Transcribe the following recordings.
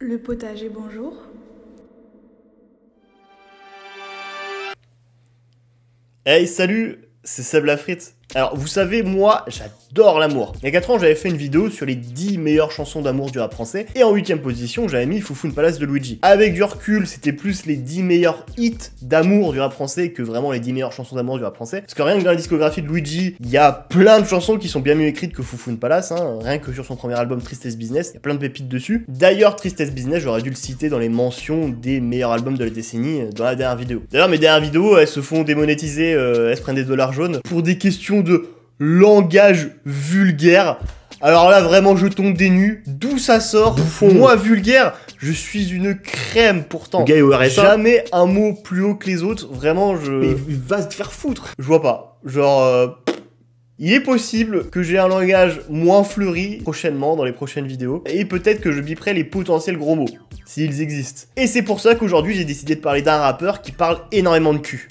Le potager, bonjour. Hey, salut, c'est Seb Lafrite. Alors, vous savez, moi, j'adore l'amour. Il y a 4 ans, j'avais fait une vidéo sur les 10 meilleures chansons d'amour du rap français, et en 8ème position, j'avais mis Foufoune Palace de Luigi. Avec du recul, c'était plus les 10 meilleurs hits d'amour du rap français que vraiment les 10 meilleures chansons d'amour du rap français. Parce que rien que dans la discographie de Luigi, il y a plein de chansons qui sont bien mieux écrites que Foufoune Palace, hein. Rien que sur son premier album Tristesse Business, il y a plein de pépites dessus. D'ailleurs, Tristesse Business, j'aurais dû le citer dans les mentions des meilleurs albums de la décennie dans la dernière vidéo. D'ailleurs, mes dernières vidéos, elles se font démonétiser, elles se prennent des dollars jaunes pour des questions de langage vulgaire. Alors là, vraiment, je tombe des nues. D'où ça sort? Moi, vulgaire, je suis une crème pourtant. Le gars est au RSA. Jamais un mot plus haut que les autres. Vraiment, Mais il va se faire foutre. Je vois pas. Genre, il est possible que j'ai un langage moins fleuri prochainement, dans les prochaines vidéos. Et peut-être que je biperai les potentiels gros mots, s'ils existent. Et c'est pour ça qu'aujourd'hui, j'ai décidé de parler d'un rappeur qui parle énormément de cul.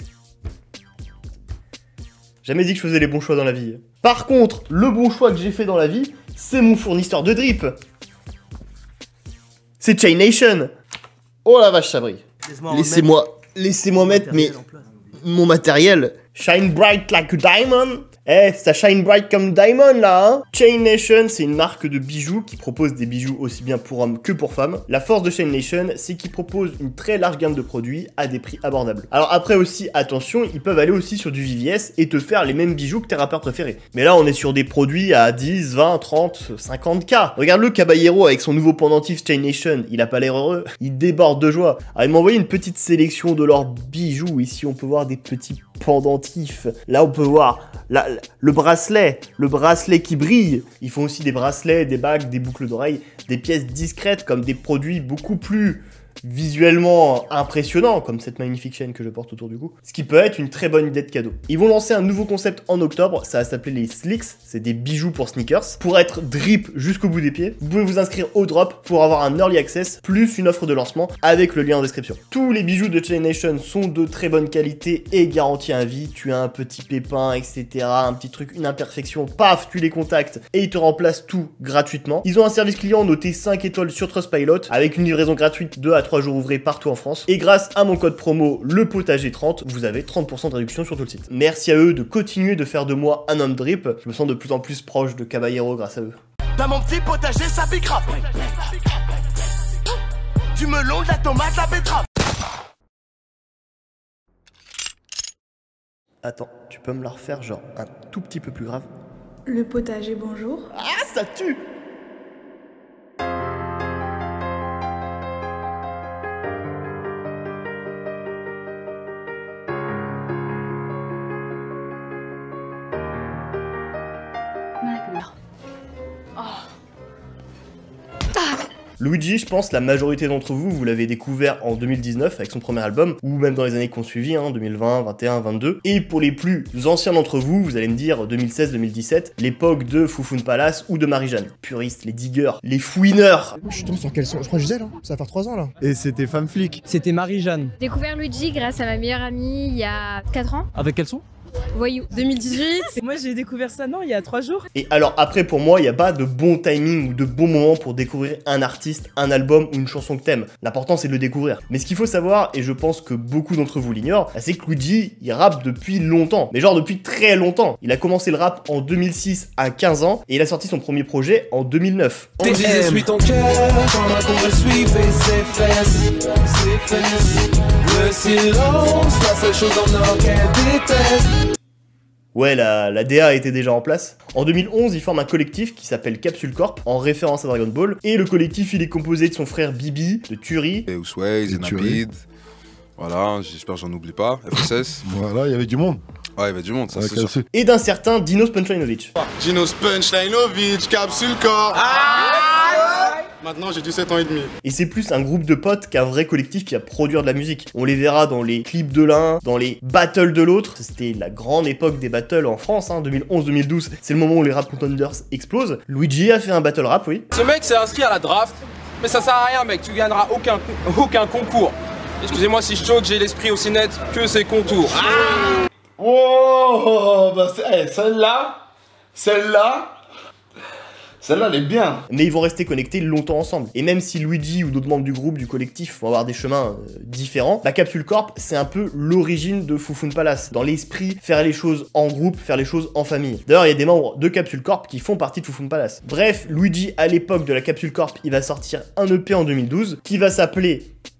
Jamais dit que je faisais les bons choix dans la vie. Par contre, le bon choix que j'ai fait dans la vie, c'est mon fournisseur de drip. C'est Chain Nation. Oh la vache, ça brille. Laissez-moi mettre mon matériel. Shine bright like a diamond. Eh, ça shine bright comme diamond là, hein. Chain Nation, c'est une marque de bijoux qui propose des bijoux aussi bien pour hommes que pour femmes. La force de Chain Nation, c'est qu'ils proposent une très large gamme de produits à des prix abordables. Alors après aussi, attention, ils peuvent aller aussi sur du VVS et te faire les mêmes bijoux que tes rappeurs préférés. Mais là, on est sur des produits à 10, 20, 30, 50K. Regarde-le, Caballero, avec son nouveau pendentif Chain Nation, il a pas l'air heureux, il déborde de joie. Alors il m'a envoyé une petite sélection de leurs bijoux. Ici, on peut voir des petits pendentifs. Là, on peut voir le bracelet qui brille. Ils font aussi des bracelets, des bagues, des boucles d'oreilles, des pièces discrètes comme des produits beaucoup plus visuellement impressionnants, comme cette magnifique chaîne que je porte autour du cou, ce qui peut être une très bonne idée de cadeau. Ils vont lancer un nouveau concept en octobre, ça va s'appeler les Slicks, c'est des bijoux pour sneakers, pour être drip jusqu'au bout des pieds. Vous pouvez vous inscrire au drop pour avoir un early access, plus une offre de lancement, avec le lien en description. Tous les bijoux de Chain Nation sont de très bonne qualité et garantis à vie. Tu as un petit pépin, etc., un petit truc, une imperfection, paf, tu les contactes et ils te remplacent tout gratuitement. Ils ont un service client noté 5 étoiles sur Trustpilot, avec une livraison gratuite 2 à 3 jours ouvrés partout en France. Et grâce à mon code promo, le potager 30, vous avez 30% de réduction sur tout le site. Merci à eux de continuer de faire de moi un homme drip. Je me sens de plus en plus proche de Caballero grâce à eux. Dans mon petit potager, ça pique rap. Du melon, de la tomate, la betterave. Attends, tu peux me la refaire genre un tout petit peu plus grave? Le potager, bonjour. Ah, ça tue! Luigi, je pense la majorité d'entre vous, vous l'avez découvert en 2019 avec son premier album, ou même dans les années qui ont suivi, hein, 2020, 21, 22. Et pour les plus anciens d'entre vous, vous allez me dire 2016, 2017, l'époque de Foufoune Palace ou de Marie-Jeanne. Puristes, les diggers, les fouineurs. Je tombe sur quel son? Je crois que Gisèle, hein. Ça va faire 3 ans là. Et c'était Femme Flic. C'était Marie-Jeanne. J'ai découvert Luigi grâce à ma meilleure amie il y a 4 ans. Avec quel son? Voyou. 2018. Moi j'ai découvert ça il y a 3 jours. Et alors après pour moi il n'y a pas de bon timing ou de bon moment pour découvrir un artiste, un album ou une chanson que t'aimes. L'important c'est de le découvrir. Mais ce qu'il faut savoir, et je pense que beaucoup d'entre vous l'ignorent, c'est que Luigi il rappe depuis longtemps. Mais genre depuis très longtemps. Il a commencé le rap en 2006 à 15 ans et il a sorti son premier projet en 2009. Le silence, la seule chose en or qu'elle déteste. Ouais, la DA était déjà en place. En 2011, il forme un collectif qui s'appelle Capsule Corp, en référence à Dragon Ball. Et le collectif, il est composé de son frère Bibi, de Turi, et Ousway, Zenabid. Voilà, j'espère que j'en oublie pas. FSS. Voilà, il y avait du monde. Ouais, il y avait du monde, ça c'est sûr. et d'un certain Dinos Punchlinovic. Dinos Punchlinovic, Capsule Corp. Maintenant j'ai 17 ans et demi. Et c'est plus un groupe de potes qu'un vrai collectif qui va produire de la musique. On les verra dans les clips de l'un, dans les battles de l'autre. C'était la grande époque des battles en France, hein, 2011-2012. C'est le moment où les rap contenders explosent. Luigi a fait un battle rap, oui. Ce mec s'est inscrit à la draft, mais ça sert à rien mec, tu gagneras aucun concours. Excusez-moi si je choque, j'ai l'esprit aussi net que ses contours. Oh, bah celle-là, Celle-là, elle est bien. Mais ils vont rester connectés longtemps ensemble. Et même si Luigi ou d'autres membres du groupe, du collectif, vont avoir des chemins différents, la Capsule Corp, c'est un peu l'origine de Foufoune Palace. Dans l'esprit, faire les choses en groupe, faire les choses en famille. D'ailleurs, il y a des membres de Capsule Corp qui font partie de Foufoune Palace. Bref, Luigi, à l'époque de la Capsule Corp, il va sortir un EP en 2012 qui va s'appeler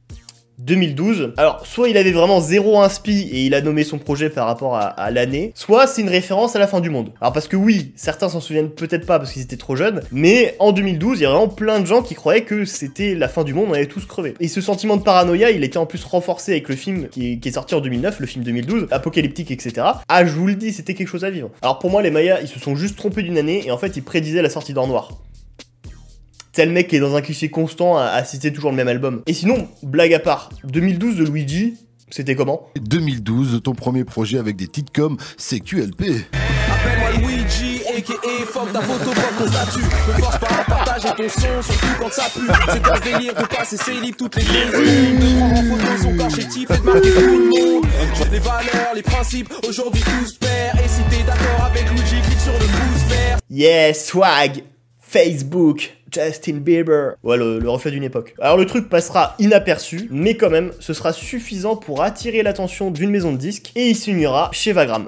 2012. Alors, soit il avait vraiment zéro inspi et il a nommé son projet par rapport à l'année, soit c'est une référence à la fin du monde. Alors parce que oui, certains s'en souviennent peut-être pas parce qu'ils étaient trop jeunes, mais en 2012, il y a vraiment plein de gens qui croyaient que c'était la fin du monde, on allait tous crever. Et ce sentiment de paranoïa, il était en plus renforcé avec le film qui est sorti en 2009, le film 2012, apocalyptique, etc. Ah, je vous le dis, c'était quelque chose à vivre. Alors pour moi, les Mayas, ils se sont juste trompés d'une année et en fait, ils prédisaient la sortie d'Or Noir. C'est le mec qui est dans un cliché constant à citer toujours le même album. Et sinon, blague à part, 2012 de Luigi, c'était comment? 2012, ton premier projet avec des titres comme CQLP. Appelle-moi Luigi, a.k.a. fuck ta photo, fuck ton statut. Ne force pas à partager ton son, surtout quand ça pue. C'est quoi ce délire de passer ses livres toutes les 2 secondes, de prendre en photo son corps chétif et de marquer tout le monde. Les valeurs, les principes, aujourd'hui tout se perd. Et si t'es d'accord avec Luigi, clique sur le pouce vert. Yes, swag, Facebook, Justin Bieber. Ouais, le reflet d'une époque. Alors le truc passera inaperçu, mais quand même, ce sera suffisant pour attirer l'attention d'une maison de disques et il signera chez Vagram.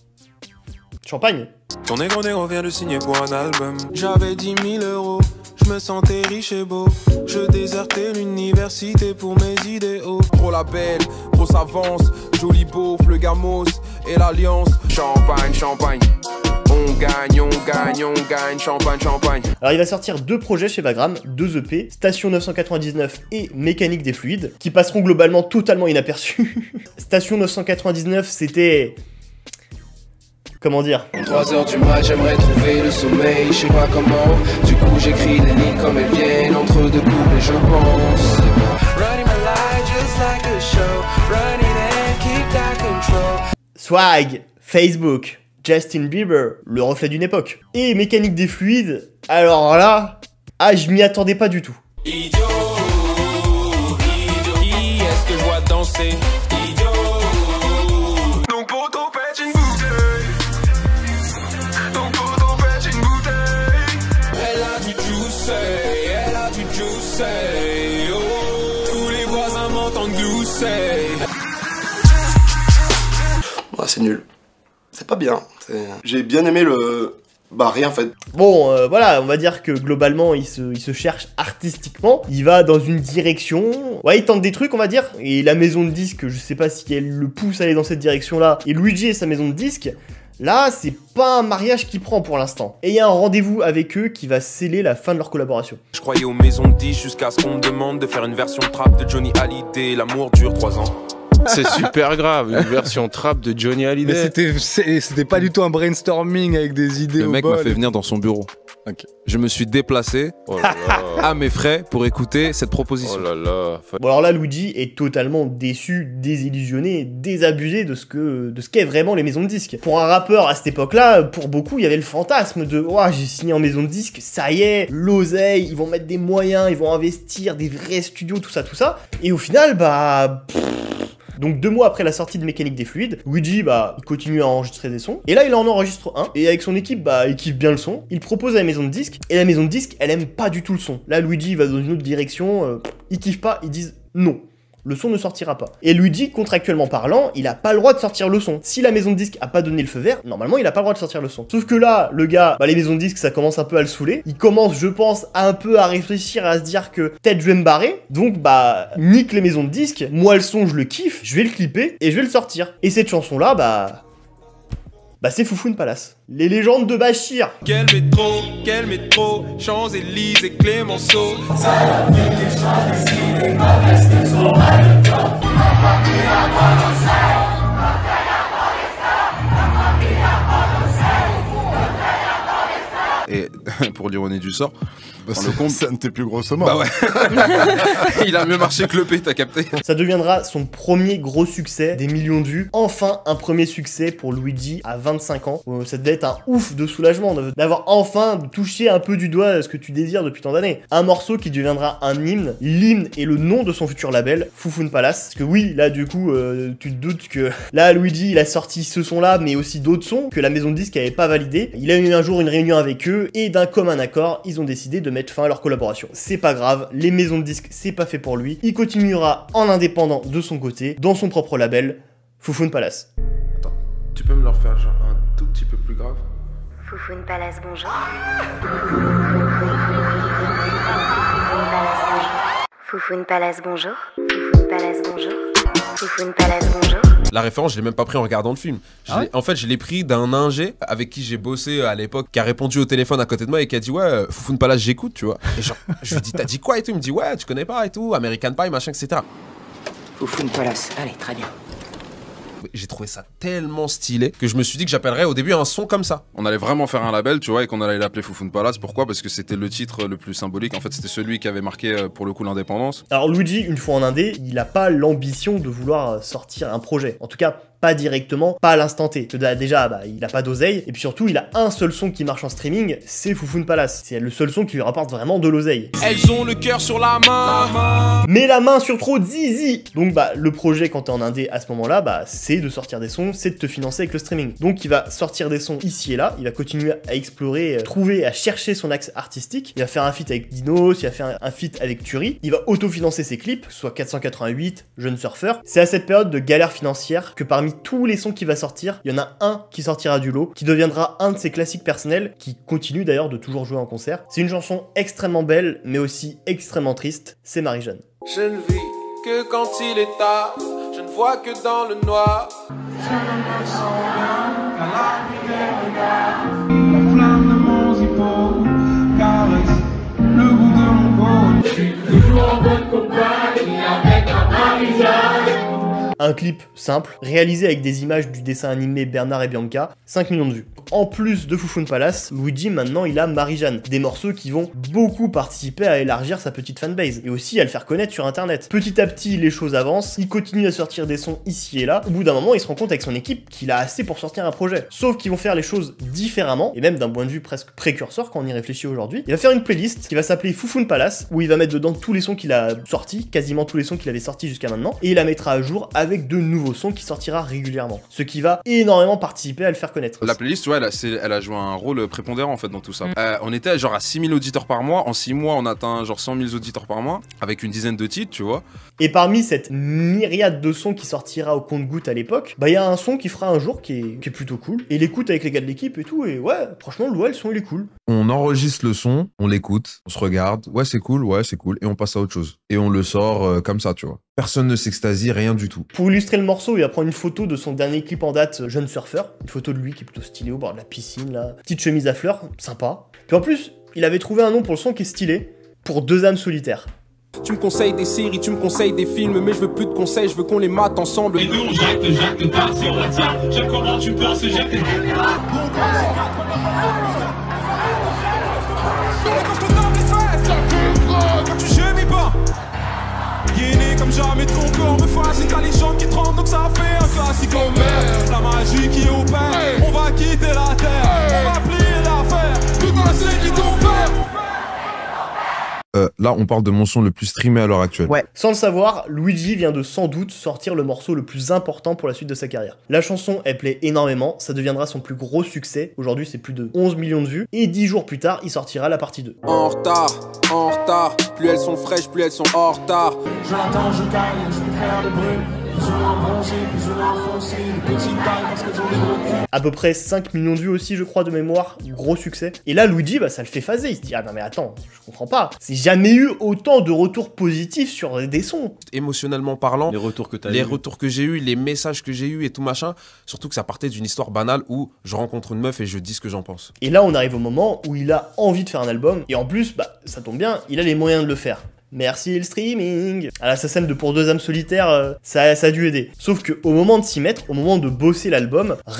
Champagne. Ton négro vient de signer pour un album. J'avais 10 000 €, je me sentais riche et beau. Je désertais l'université pour mes idéaux. Gros label, grosse avance, joli beauf, le gamos et l'alliance. Champagne, champagne. On gagne, champagne, champagne. Alors il va sortir 2 projets chez Vagram, 2 EP, Station 999 et Mécanique des fluides, qui passeront globalement totalement inaperçus. Station 999, c'était... Comment dire? 3 h du mat, j'aimerais trouver le sommeil, je sais pas comment. Du coup j'écris les lignes comme elles viennent, entre 2 couples et je pense. Running my life just like a show, running and keep that control. Swag, Facebook, Justin Bieber, le reflet d'une époque. Et Mécanique des fluides, alors là, ah je m'y attendais pas du tout. Idiot, qui est-ce que je vois danser? Idiot, donc pour ton pète une bouteille. Donc pour ton pète une bouteille. Elle a du juice, elle a du juice. Oh, tous les voisins m'entendent glousser. Ouais, c'est nul. C'est pas bien. J'ai bien aimé le... Bah rien en fait. Bon, voilà, on va dire que globalement, il se cherche artistiquement. Il va dans une direction. Ouais, il tente des trucs, on va dire. Et la maison de disques, je sais pas si elle le pousse à aller dans cette direction-là. Et Luigi et sa maison de disques, là, c'est pas un mariage qui prend pour l'instant. Et il y a un rendez-vous avec eux qui va sceller la fin de leur collaboration. Je croyais aux maisons de disques jusqu'à ce qu'on me demande de faire une version trap de Johnny Hallyday. L'amour dure 3 ans. C'est super grave, une version trap de Johnny Hallyday. Mais c'était pas du tout un brainstorming avec des idées. Le mec m'a fait venir dans son bureau. Okay. Je me suis déplacé à mes frais pour écouter cette proposition. Oh là là. Bon alors là, Luigi est totalement déçu, désillusionné, désabusé de ce qu'est vraiment les maisons de disques. Pour un rappeur à cette époque-là, pour beaucoup, il y avait le fantasme de « Oh, j'ai signé en maison de disques, ça y est, l'oseille, ils vont mettre des moyens, ils vont investir, des vrais studios, tout ça, tout ça. » Et au final, bah... Donc 2 mois après la sortie de Mécanique des fluides, Luigi, bah, il continue à enregistrer des sons. Et là, il en enregistre un. Et avec son équipe, bah, il kiffe bien le son. Il propose à la maison de disques. Et la maison de disques, elle aime pas du tout le son. Là, Luigi va dans une autre direction. Ils kiffent pas. Ils disent non. Le son ne sortira pas. Et Luigi, contractuellement parlant, il a pas le droit de sortir le son. Si la maison de disques a pas donné le feu vert, normalement, il a pas le droit de sortir le son. Sauf que là, le gars, bah, les maisons de disques, ça commence un peu à le saouler. Il commence, je pense, un peu à réfléchir, à se dire que peut-être je vais me barrer. Donc, bah, nique les maisons de disques. Moi, le son, je le kiffe. Je vais le clipper et je vais le sortir. Et cette chanson-là, bah, c'est Foufoune Palace. Les légendes de Bachir. Quel métro, Champs-Élysées, Clémenceau. Et pour l'ironie du sort, le compte, ça ne t'est plus grosso modo. Bah ouais. Il a mieux marché que le P, t'as capté. Ça deviendra son premier gros succès, des millions de vues. Enfin, un premier succès pour Luigi à 25 ans. Ça devait être un ouf de soulagement d'avoir enfin touché un peu du doigt ce que tu désires depuis tant d'années. Un morceau qui deviendra un hymne. L'hymne est le nom de son futur label, Foufoune Palace. Parce que oui, là du coup, tu te doutes que là, Luigi, il a sorti ce son-là, mais aussi d'autres sons que la maison de disques n'avait pas validé. Il a eu un jour une réunion avec eux et d'un commun accord, ils ont décidé de mettre fin à leur collaboration. C'est pas grave, les maisons de disques, c'est pas fait pour lui. Il continuera en indépendant de son côté, dans son propre label, Foufoune Palace. Attends, tu peux me leur faire genre un tout petit peu plus grave? Foufoune Palace, bonjour. Foufoune Palace, bonjour. Foufoune Palace, bonjour. Foufoune Palace, bonjour. La référence, je l'ai même pas pris en regardant le film. En fait, je l'ai pris d'un ingé avec qui j'ai bossé à l'époque, qui a répondu au téléphone à côté de moi et qui a dit ouais, Foufoune Palace, j'écoute, tu vois. Et genre, je lui dis t'as dit quoi et tout, il me dit ouais, tu connais pas et tout, American Pie, machin, etc. Foufoune Palace, allez, très bien. J'ai trouvé ça tellement stylé que je me suis dit que j'appellerais au début un son comme ça. On allait vraiment faire un label, tu vois, et qu'on allait l'appeler Foufoune Palace. Pourquoi? Parce que c'était le titre le plus symbolique. En fait, c'était celui qui avait marqué pour le coup l'indépendance. Alors Luigi, une fois en indé, il a pas l'ambition de vouloir sortir un projet. En tout cas, pas directement, pas à l'instant T. Déjà, bah, il a pas d'oseille, et puis surtout, il a un seul son qui marche en streaming, c'est Foufoune Palace. C'est le seul son qui lui rapporte vraiment de l'oseille. Elles ont le cœur sur la main. Mais la main sur trop Zizi. Donc bah, le projet quand t'es en indé à ce moment-là, bah, c'est de sortir des sons, c'est de te financer avec le streaming. Donc il va sortir des sons ici et là, il va continuer à explorer, trouver, à chercher son axe artistique. Il va faire un feat avec Dinos, il va faire un feat avec Turi, il va autofinancer ses clips, soit 488, Jeune Surfeur. C'est à cette période de galère financière que parmi tous les sons qui va sortir, il y en a un qui sortira du lot, qui deviendra un de ses classiques personnels, qui continue d'ailleurs de toujours jouer en concert. C'est une chanson extrêmement belle, mais aussi extrêmement triste, c'est Marie-Jeanne. Je ne vis que quand il est tard, je ne vois que dans le noir. Je ne me sens bien qu'à la lumière de la flamme de mon zippo caresse le bout de mon côte. Je suis toujours en bonne compagnie avec un Marie-Jeanne. Un clip simple, réalisé avec des images du dessin animé Bernard et Bianca, 5 millions de vues. En plus de Foufoune Palace, Luigi maintenant il a Marie-Jeanne, des morceaux qui vont beaucoup participer à élargir sa petite fanbase, et aussi à le faire connaître sur internet. Petit à petit, les choses avancent, il continue à sortir des sons ici et là, au bout d'un moment il se rend compte avec son équipe qu'il a assez pour sortir un projet. Sauf qu'ils vont faire les choses différemment, et même d'un point de vue presque précurseur quand on y réfléchit aujourd'hui. Il va faire une playlist qui va s'appeler Foufoune Palace, où il va mettre dedans tous les sons qu'il a sortis, quasiment tous les sons qu'il avait sortis jusqu'à maintenant, et il la mettra à jour avec de nouveaux sons qui sortira régulièrement, ce qui va énormément participer à le faire connaître. La playlist, ouais, elle a joué un rôle prépondérant en fait dans tout ça. On était genre à 6000 auditeurs par mois, en 6 mois on atteint genre 100 000 auditeurs par mois, avec une dizaine de titres, tu vois. Et parmi cette myriade de sons qui sortira au compte-gouttes à l'époque, bah il y a un son qui fera un jour qui est plutôt cool, et il écoute avec les gars de l'équipe et tout, et ouais, franchement le son il est cool. On enregistre le son, on l'écoute, on se regarde, ouais c'est cool, et on passe à autre chose. Et on le sort comme ça, tu vois. Personne ne s'extasie, rien du tout. Pour illustrer le morceau, il va prendre une photo de son dernier clip en date, Jeune Surfeur. Une photo de lui qui est plutôt stylé au bord de la piscine, là. Petite chemise à fleurs, sympa. Puis en plus, il avait trouvé un nom pour le son qui est stylé, pour Deux âmes solitaires. Tu me conseilles des séries, tu me conseilles des films, mais je veux plus de conseils, je veux qu'on les mate ensemble. Et nous, Jacques, part sur WhatsApp. J'aime comment tu penses, Jacques. Quand tu gémis pas. Guiné comme jamais ton corps me fascine, t'as les jambes qui tremblent donc ça fait un classique. La magie qui opère, on va quitter la terre, on va plier l'affaire, tout un c'est qui ton père. Là, on parle de mon son le plus streamé à l'heure actuelle. Ouais, sans le savoir, Luigi vient de sans doute sortir le morceau le plus important pour la suite de sa carrière. La chanson, elle plaît énormément, ça deviendra son plus gros succès. Aujourd'hui, c'est plus de 11 millions de vues. Et 10 jours plus tard, il sortira la partie 2. En retard, plus elles sont fraîches, plus elles sont en retard. Je l'entends, je gagne, je peux faire de brume. À peu près 5 millions de vues aussi, je crois, de mémoire. Gros succès. Et là, Luigi, bah, ça le fait phaser. Il se dit, ah non mais attends, je comprends pas. C'est jamais eu autant de retours positifs sur des sons. Émotionnellement parlant, les retours que retours que j'ai eu, les messages que j'ai eu et tout machin. Surtout que ça partait d'une histoire banale où je rencontre une meuf et je dis ce que j'en pense. Et là, on arrive au moment où il a envie de faire un album. Et en plus, bah, ça tombe bien, il a les moyens de le faire. Merci le streaming. À sa scène de Pour Deux âmes solitaires, ça a dû aider. Sauf qu'au moment de s'y mettre, au moment de bosser l'album, rien.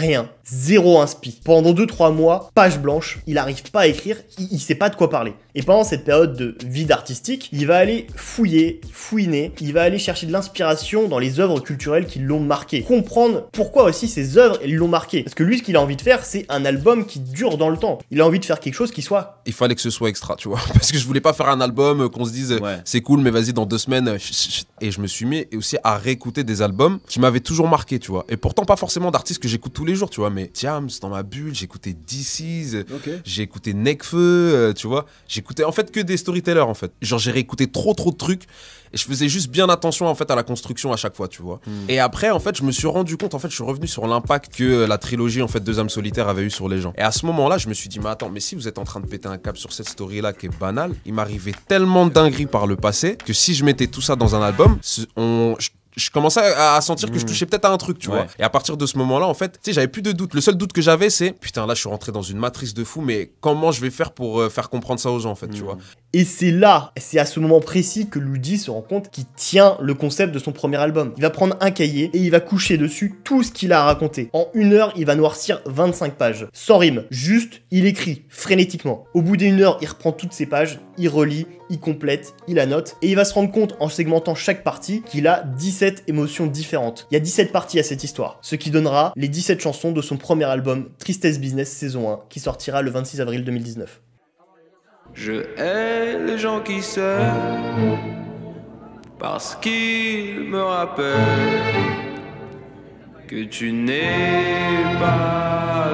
Zéro inspi. Pendant 2-3 mois, page blanche, il arrive pas à écrire, il sait pas de quoi parler. Et pendant cette période de vide artistique, il va aller fouiner, il va aller chercher de l'inspiration dans les œuvres culturelles qui l'ont marqué. Comprendre pourquoi aussi ces œuvres l'ont marqué. Parce que lui, ce qu'il a envie de faire, c'est un album qui dure dans le temps. Il a envie de faire quelque chose qui soit... Il fallait que ce soit extra, tu vois. Parce que je voulais pas faire un album qu'on se dise c'est cool, mais vas-y, dans 2 semaines... Et je me suis mis aussi à réécouter des albums qui m'avaient toujours marqué, tu vois. Et pourtant, pas forcément d'artistes que j'écoute tous les jours, tu vois. Mais Diams, dans ma bulle, j'écoutais DC's, j'ai écouté Nekfeu, tu vois. J'écoutais en fait que des storytellers, en fait. Genre, j'ai réécouté trop de trucs. Et je faisais juste bien attention, en fait, à la construction à chaque fois, tu vois. Et après, en fait, je me suis rendu compte, en fait, je suis revenu sur l'impact que la trilogie, en fait, 2 âmes solitaires avait eu sur les gens. Et à ce moment-là, je me suis dit, mais attends, mais si vous êtes en train de péter un câble sur cette story-là qui est banale, il m'arrivait tellement de dingueries par le passé que si je mettais tout ça dans un album, je commençais à sentir que je touchais peut-être à un truc, tu vois. Et à partir de ce moment-là, en fait, tu sais, j'avais plus de doute. Le seul doute que j'avais, c'est putain, là, je suis rentré dans une matrice de fou, mais comment je vais faire pour faire comprendre ça aux gens, en fait, tu vois. Et c'est à ce moment précis que Luigi se rend compte qu'il tient le concept de son premier album. Il va prendre un cahier et il va coucher dessus tout ce qu'il a raconté. En 1 heure, il va noircir 25 pages. Sans rime, juste, il écrit frénétiquement. Au bout d'1 heure, il reprend toutes ces pages, il relit, il complète, il annote, et il va se rendre compte, en segmentant chaque partie, qu'il a 17 émotions différentes. Il y a 17 parties à cette histoire, ce qui donnera les 17 chansons de son premier album, Tristesse Business saison 1, qui sortira le 26 avril 2019. Je hais les gens qui s'aiment parce qu'ils me rappellent que tu n'es pas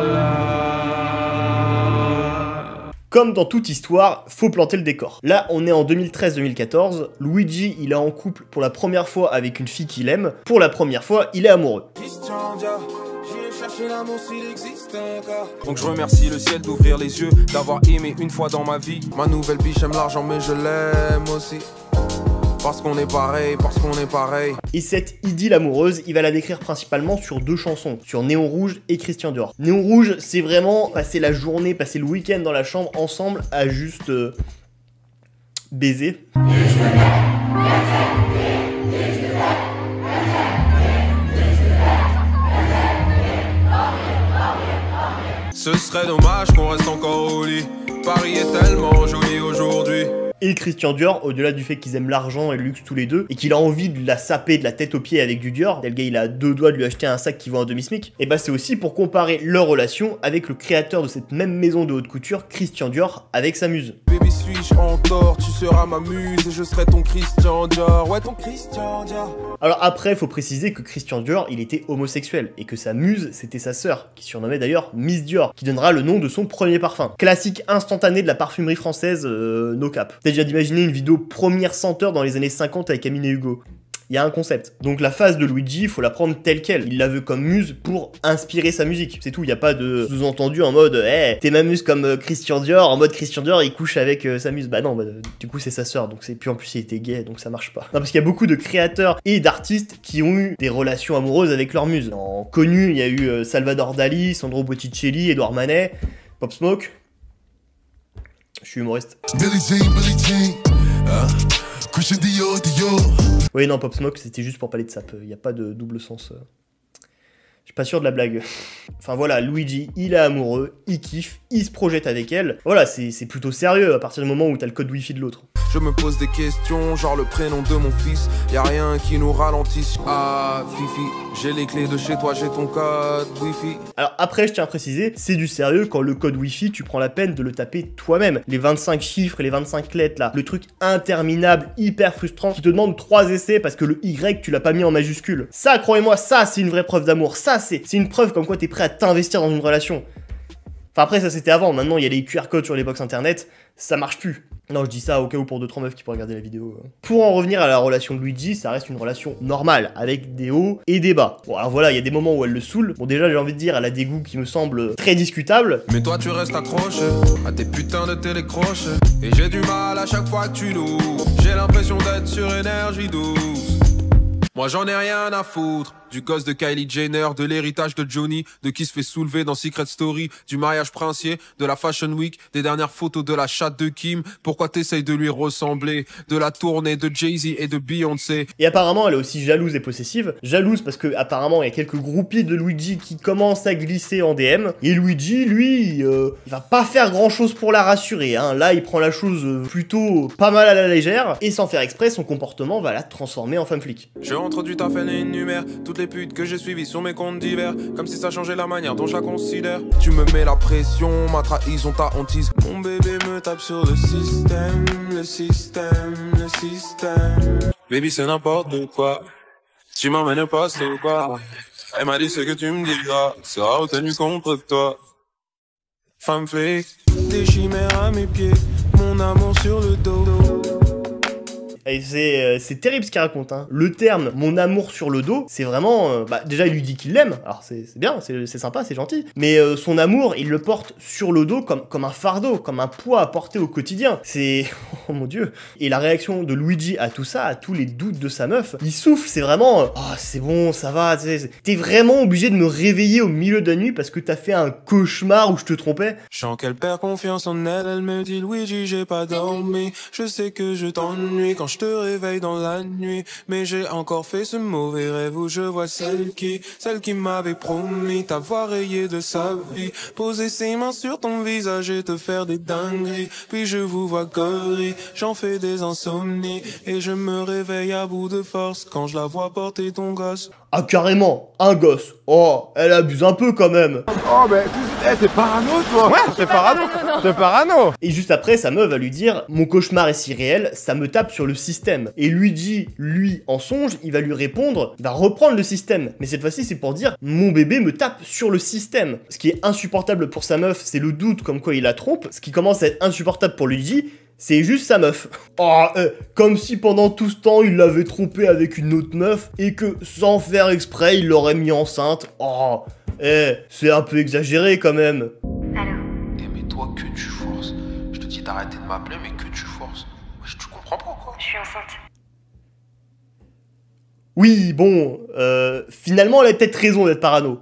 là. Comme dans toute histoire, faut planter le décor. Là, on est en 2013-2014, Luigi, il est en couple pour la première fois avec une fille qu'il aime. Pour la première fois, il est amoureux. Donc je remercie le ciel d'ouvrir les yeux, d'avoir aimé une fois dans ma vie. Ma nouvelle biche aime l'argent mais je l'aime aussi. Parce qu'on est pareil, Et cette idylle amoureuse, il va la décrire principalement sur 2 chansons, sur Néon Rouge et Christian Dior. Néon Rouge, c'est vraiment passer la journée, passer le week-end dans la chambre ensemble à juste baiser. Ce serait dommage qu'on reste encore au lit. Paris est tellement joli aujourd'hui. Et Christian Dior, au-delà du fait qu'ils aiment l'argent et le luxe tous les deux, et qu'il a envie de la saper de la tête aux pieds avec du Dior, le gars il a 2 doigts de lui acheter un sac qui vaut un demi-smic, et bah c'est aussi pour comparer leur relation avec le créateur de cette même maison de haute couture, Christian Dior, avec sa muse. Baby, suis-je en tort, tu seras ma muse et je serai ton Christian Dior, ouais ton Christian Dior. Alors après, faut préciser que Christian Dior, il était homosexuel, et que sa muse, c'était sa sœur, qui surnommait d'ailleurs Miss Dior, qui donnera le nom de son premier parfum. Classique instantané de la parfumerie française, no cap. T'as déjà d'imaginer une vidéo première senteur dans les années 50 avec Amine et Hugo. Il y a un concept. Donc la phase de Luigi, faut la prendre telle quelle. Il la veut comme muse pour inspirer sa musique. C'est tout, il n'y a pas de sous-entendu en mode hey, t'es ma muse comme Christian Dior, en mode Christian Dior il couche avec sa muse. Bah non, du coup c'est sa sœur, donc c'est. Puis en plus il était gay, donc ça marche pas. Non, parce qu'il y a beaucoup de créateurs et d'artistes qui ont eu des relations amoureuses avec leur muse. En connu, il y a eu Salvador Dali, Sandro Botticelli, Edouard Manet, Pop Smoke. Je suis humoriste. Oui, non, Pop Smoke, c'était juste pour parler de sap. Il n'y a pas de double sens. Je suis pas sûr de la blague. Enfin voilà, Luigi, il est amoureux, il kiffe, il se projette avec elle. Voilà, c'est plutôt sérieux à partir du moment où t'as le code wifi de l'autre. Je me pose des questions, genre le prénom de mon fils. Y'a rien qui nous ralentisse. Ah, Fifi, j'ai les clés de chez toi, j'ai ton code wifi. Alors après, je tiens à préciser, c'est du sérieux quand le code wifi, tu prends la peine de le taper toi-même. Les 25 chiffres, les 25 lettres là, le truc interminable, hyper frustrant, qui te demande 3 essais parce que le Y, tu l'as pas mis en majuscule. Ça, croyez-moi, ça, c'est une vraie preuve d'amour. Ça, c'est une preuve comme quoi t'es prêt à t'investir dans une relation. Enfin après ça c'était avant, maintenant il y a les QR codes sur les box internet, ça marche plus. Non je dis ça au cas où pour 2-3 meufs qui pourraient regarder la vidéo. Pour en revenir à la relation de Luigi, ça reste une relation normale, avec des hauts et des bas. Bon alors voilà, il y a des moments où elle le saoule. Bon déjà j'ai envie de dire, elle a des goûts qui me semblent très discutables. Mais toi tu restes accroché à tes putains de télécroches. Et j'ai du mal à chaque fois que tu loues. J'ai l'impression d'être sur énergie douce. Moi j'en ai rien à foutre Du gosse de Kylie Jenner, de l'héritage de Johnny, de qui se fait soulever dans Secret Story, du mariage princier, de la Fashion Week, des dernières photos de la chatte de Kim, pourquoi t'essayes de lui ressembler, de la tournée de Jay-Z et de Beyoncé. Et apparemment elle est aussi jalouse et possessive. Jalouse parce que apparemment il y a quelques groupies de Luigi qui commencent à glisser en DM. Et Luigi, lui, il va pas faire grand chose pour la rassurer, hein. Là il prend la chose plutôt pas mal à la légère, et sans faire exprès, son comportement va la transformer en femme flic. Je rentre du taf, elle énumère toutes les putes que j'ai suivies sur mes comptes divers, comme si ça changeait la manière dont je la considère. Tu me mets la pression, ma trahison, ta hantise. Mon bébé me tape sur le système, le système, le système. Baby c'est n'importe quoi, tu m'emmènes au poste ou quoi. Elle m'a dit ce que tu me diras sera retenu contre toi. Femme flic, des chimères à mes pieds, mon amour sur le dos. Et c'est terrible ce qu'il raconte, hein. Le terme « mon amour sur le dos », c'est vraiment... déjà, il lui dit qu'il l'aime, alors c'est bien, c'est sympa, c'est gentil. Mais son amour, il le porte sur le dos comme un fardeau, comme un poids à porter au quotidien. C'est... oh mon dieu. Et la réaction de Luigi à tout ça, à tous les doutes de sa meuf, il souffle, c'est vraiment... oh, c'est bon, ça va, t'es vraiment obligé de me réveiller au milieu de la nuit parce que t'as fait un cauchemar où je te trompais. Je sens qu'elle perd confiance en elle, elle me dit « Luigi, j'ai pas dormi, je sais que je t'ennuie quand je te réveille dans la nuit, mais j'ai encore fait ce mauvais rêve où je vois celle qui m'avait promis t'avoir rayé de sa vie, poser ses mains sur ton visage et te faire des dingueries, puis je vous vois gorille, j'en fais des insomnies, et je me réveille à bout de force quand je la vois porter ton gosse. » Ah carrément, un gosse. Oh, elle abuse un peu quand même. Oh mais t'es parano toi. Ouais, t'es parano, t'es parano. Et juste après, sa meuf va lui dire « Mon cauchemar est si réel, ça me tape sur le système. » Et Luigi, lui, en songe, il va lui répondre, il va reprendre le système. Mais cette fois-ci, c'est pour dire « Mon bébé me tape sur le système. » Ce qui est insupportable pour sa meuf, c'est le doute comme quoi il la trompe. Ce qui commence à être insupportable pour Luigi, c'est juste sa meuf. Oh, comme si pendant tout ce temps, il l'avait trompé avec une autre meuf et que, sans faire exprès, il l'aurait mis enceinte. Oh, c'est un peu exagéré quand même. Allô? Mais toi, que tu forces. Je te dis d'arrêter de m'appeler, mais que tu forces. Tu comprends pas ou quoi? Je suis enceinte. Oui, bon, finalement, elle a peut-être raison d'être parano.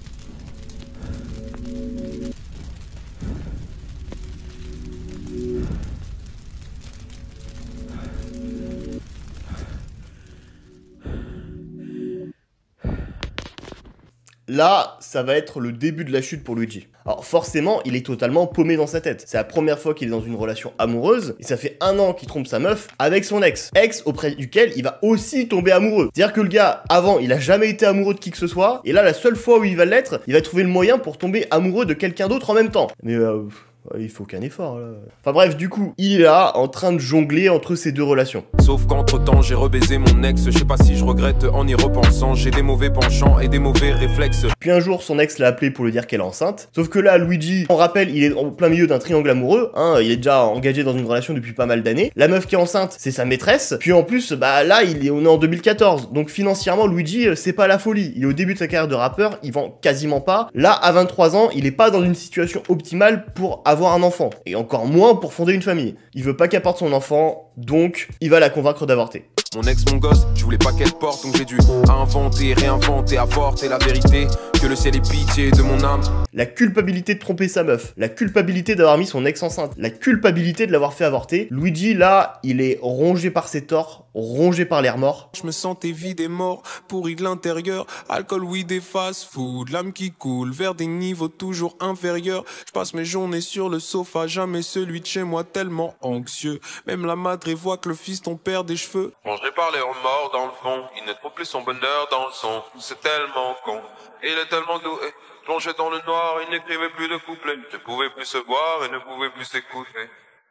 Là, ça va être le début de la chute pour Luigi. Alors forcément, il est totalement paumé dans sa tête. C'est la première fois qu'il est dans une relation amoureuse, et ça fait 1 an qu'il trompe sa meuf avec son ex. Ex auprès duquel il va aussi tomber amoureux. C'est-à-dire que le gars, avant, il a jamais été amoureux de qui que ce soit, et là, la seule fois où il va l'être, il va trouver le moyen pour tomber amoureux de quelqu'un d'autre en même temps. Mais il faut qu'un effort, là. Enfin bref, du coup, il est là, en train de jongler entre ces deux relations. Sauf qu'entre-temps, j'ai rebaisé mon ex. Je sais pas si je regrette en y repensant. J'ai des mauvais penchants et des mauvais réflexes. Puis un jour, son ex l'a appelé pour lui dire qu'elle est enceinte. Sauf que là, Luigi, on rappelle, il est en plein milieu d'un triangle amoureux, hein. Il est déjà engagé dans une relation depuis pas mal d'années. La meuf qui est enceinte, c'est sa maîtresse. Puis en plus, bah là, on est en 2014. Donc financièrement, Luigi, c'est pas la folie. Il est au début de sa carrière de rappeur, il vend quasiment pas. Là, à 23 ans, il est pas dans une situation optimale pour avoir un enfant. Et encore moins pour fonder une famille. Il veut pas qu'elle porte son enfant, donc il va la convaincre d'avorter. Mon ex, mon gosse, je voulais pas qu'elle porte, donc j'ai dû inventer, réinventer, avorter la vérité, que le ciel est pitié de mon âme. La culpabilité de tromper sa meuf, la culpabilité d'avoir mis son ex enceinte, la culpabilité de l'avoir fait avorter. Luigi, là, il est rongé par ses torts, rongé par les remords. Je me sentais vide et mort, pourri de l'intérieur, alcool, weed et fast food, l'âme qui coule vers des niveaux toujours inférieurs. Je passe mes journées sur le sofa, jamais celui de chez moi tellement anxieux. Même la madre voit que le fiston perd des cheveux. Je par les remords dans le fond, il ne trouve plus son bonheur dans le son. C'est tellement con, il est tellement doué. Plongé dans le noir, il n'écrivait plus de couplets. Ne pouvait plus se voir et ne pouvait plus s'écouter.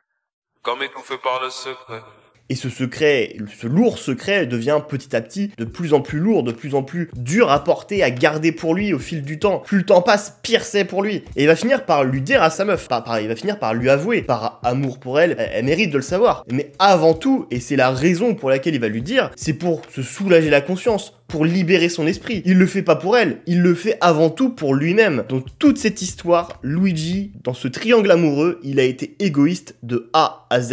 Comme étouffé par le secret. Et ce secret, ce lourd secret devient petit à petit de plus en plus lourd, de plus en plus dur à porter, à garder pour lui au fil du temps. Plus le temps passe, pire c'est pour lui. Et il va finir par lui dire à sa meuf, il va finir par lui avouer, par amour pour elle, elle mérite de le savoir. Mais avant tout, et c'est la raison pour laquelle il va lui dire, c'est pour se soulager la conscience, pour libérer son esprit. Il le fait pas pour elle, il le fait avant tout pour lui-même. Donc toute cette histoire, Luigi, dans ce triangle amoureux, il a été égoïste de A à Z.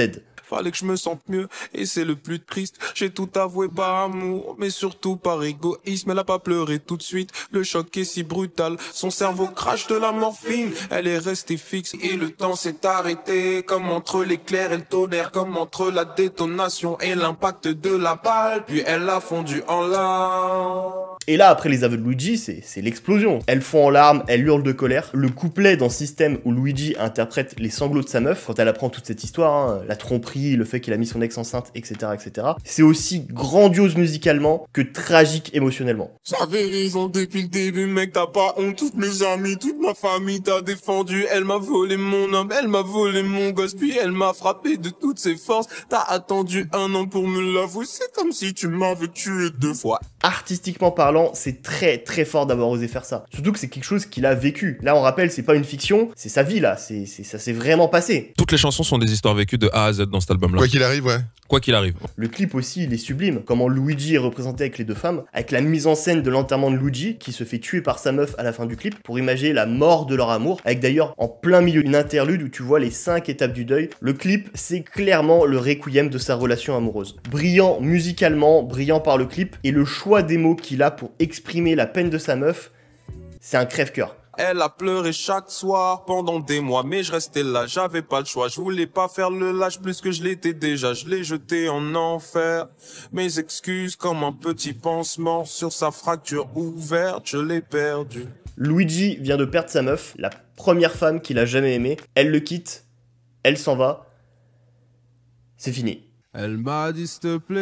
fallait que je me sente mieux. Et c'est le plus triste, j'ai tout avoué par amour, mais surtout par égoïsme. Elle a pas pleuré tout de suite, le choc est si brutal. Son cerveau crache de la morphine, elle est restée fixe. Et le temps s'est arrêté, comme entre l'éclair et le tonnerre, comme entre la détonation et l'impact de la balle. Puis elle a fondu en larmes. Et là, après les aveux de Luigi, c'est l'explosion. Elle fond en larmes, elle hurle de colère. Le couplet dans System où Luigi interprète les sanglots de sa meuf, quand elle apprend toute cette histoire, hein, la tromperie, le fait qu'il a mis son ex enceinte, etc., etc. C'est aussi grandiose musicalement que tragique émotionnellement. J'avais raison depuis le début, mec, t'as pas honte. Toutes mes amis, toute ma famille t'a défendu. Elle m'a volé mon homme, elle m'a volé mon gosse, puis elle m'a frappé de toutes ses forces. T'as attendu 1 an pour me l'avouer, c'est comme si tu m'avais tué 2 fois. Artistiquement parlant, c'est très très fort d'avoir osé faire ça. Surtout que c'est quelque chose qu'il a vécu. Là, on rappelle, c'est pas une fiction, c'est sa vie là, ça s'est vraiment passé. Toutes les chansons sont des histoires vécues de A à Z dans cet album-là. Quoi qu'il arrive, ouais. Quoi qu'il arrive. Le clip aussi, il est sublime. Comment Luigi est représenté avec les 2 femmes, avec la mise en scène de l'enterrement de Luigi, qui se fait tuer par sa meuf à la fin du clip, pour imager la mort de leur amour, avec d'ailleurs en plein milieu une interlude où tu vois les 5 étapes du deuil. Le clip, c'est clairement le requiem de sa relation amoureuse. Brillant musicalement, brillant par le clip, et le choix des mots qu'il a pour exprimer la peine de sa meuf, c'est un crève-cœur. Elle a pleuré chaque soir pendant des mois, mais je restais là, j'avais pas le choix. Je voulais pas faire le lâche plus que je l'étais déjà. Je l'ai jeté en enfer. Mes excuses comme un petit pansement sur sa fracture ouverte, je l'ai perdu. Luigi vient de perdre sa meuf, la première femme qu'il a jamais aimée. Elle le quitte, elle s'en va. C'est fini. Elle m'a dit s'il te plaît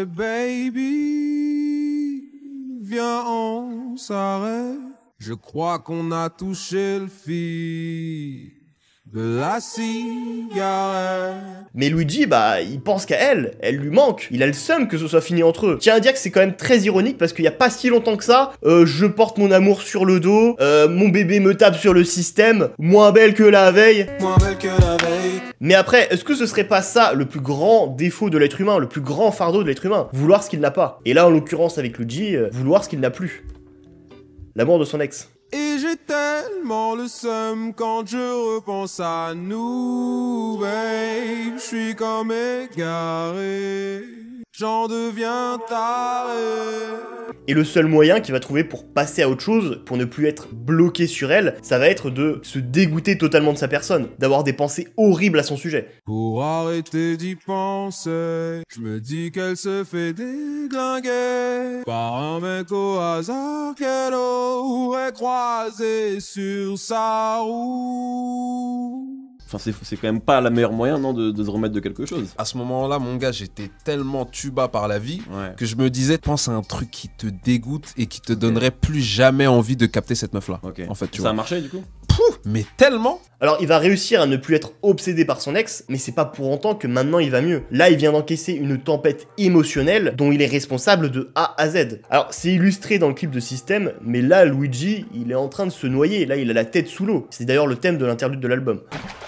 baby, viens on s'arrête. Je crois qu'on a touché le fil de la cigarette. Mais Luigi, bah, il pense qu'à elle lui manque. Il a le seum que ce soit fini entre eux. Tiens à dire que c'est quand même très ironique parce qu'il y a pas si longtemps que ça, je porte mon amour sur le dos, mon bébé me tape sur le système, moins belle que la veille. Moins belle que la veille. Mais après, est-ce que ce serait pas ça le plus grand défaut de l'être humain, le plus grand fardeau de l'être humain? Vouloir ce qu'il n'a pas. Et là, en l'occurrence avec Luigi, vouloir ce qu'il n'a plus. L'amour de son ex. Et j'ai tellement le seum quand je repense à nous, babe. Je suis comme égaré, j'en deviens taré. Et le seul moyen qu'il va trouver pour passer à autre chose, pour ne plus être bloqué sur elle, ça va être de se dégoûter totalement de sa personne, d'avoir des pensées horribles à son sujet. Pour arrêter d'y penser, je me dis qu'elle se fait déglinguer par un mec au hasard qu'elle aurait croisé sur sa route. Enfin, c'est quand même pas la meilleure moyen, non, de se remettre de quelque chose. À ce moment-là, mon gars, j'étais tellement tuba par la vie que je me disais, pense à un truc qui te dégoûte et qui te donnerait plus jamais envie de capter cette meuf-là. En fait, tu vois. Ça a marché, du coup? Mais tellement. Alors il va réussir à ne plus être obsédé par son ex, mais c'est pas pour autant que maintenant il va mieux. Là il vient d'encaisser une tempête émotionnelle dont il est responsable de A à Z. Alors c'est illustré dans le clip de System, mais là Luigi il est en train de se noyer, là il a la tête sous l'eau. C'est d'ailleurs le thème de l'interlude de l'album.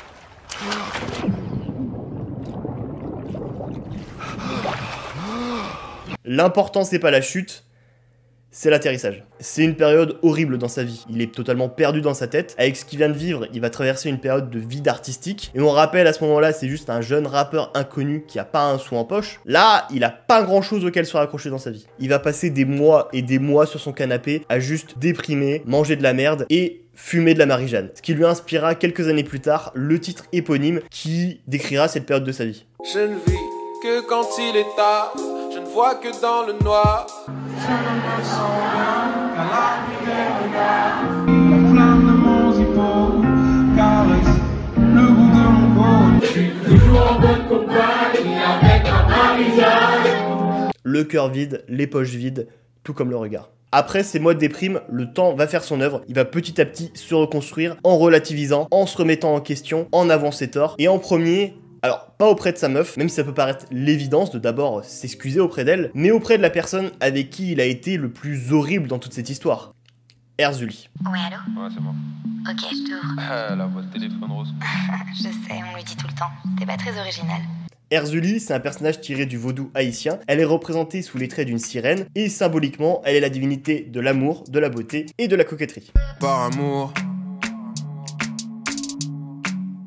L'important c'est pas la chute, c'est l'atterrissage. C'est une période horrible dans sa vie. Il est totalement perdu dans sa tête. Avec ce qu'il vient de vivre, il va traverser une période de vide artistique. Et on rappelle à ce moment-là, c'est juste un jeune rappeur inconnu qui a pas un sou en poche. Là, il a pas grand-chose auquel se raccrocher dans sa vie. Il va passer des mois et des mois sur son canapé à juste déprimer, manger de la merde et fumer de la Marie-Jeanne. Ce qui lui inspirera quelques années plus tard le titre éponyme qui décrira cette période de sa vie. Je ne vis que quand il est tard, je ne vois que dans le noir. Je me sens bien qu'à la nuit des regards, la flamme de mon zippo caresse le bout de mon corps. Je suis toujours en bonne compagnie avec un Marie-Jeanne. Le cœur vide, les poches vides, tout comme le regard. Après ces mois de déprime, le temps va faire son œuvre, il va petit à petit se reconstruire en relativisant, en se remettant en question, en avouant ses torts, et en premier, alors pas auprès de sa meuf, même si ça peut paraître l'évidence de d'abord s'excuser auprès d'elle, mais auprès de la personne avec qui il a été le plus horrible dans toute cette histoire, Erzuli. Oui, allô? Ouais, c'est moi. Ok, je t'ouvre. La voix de téléphone rose. Je sais, on lui dit tout le temps. T'es pas très original. Erzuli, c'est un personnage tiré du vaudou haïtien. Elle est représentée sous les traits d'une sirène et symboliquement, elle est la divinité de l'amour, de la beauté et de la coquetterie. Par amour,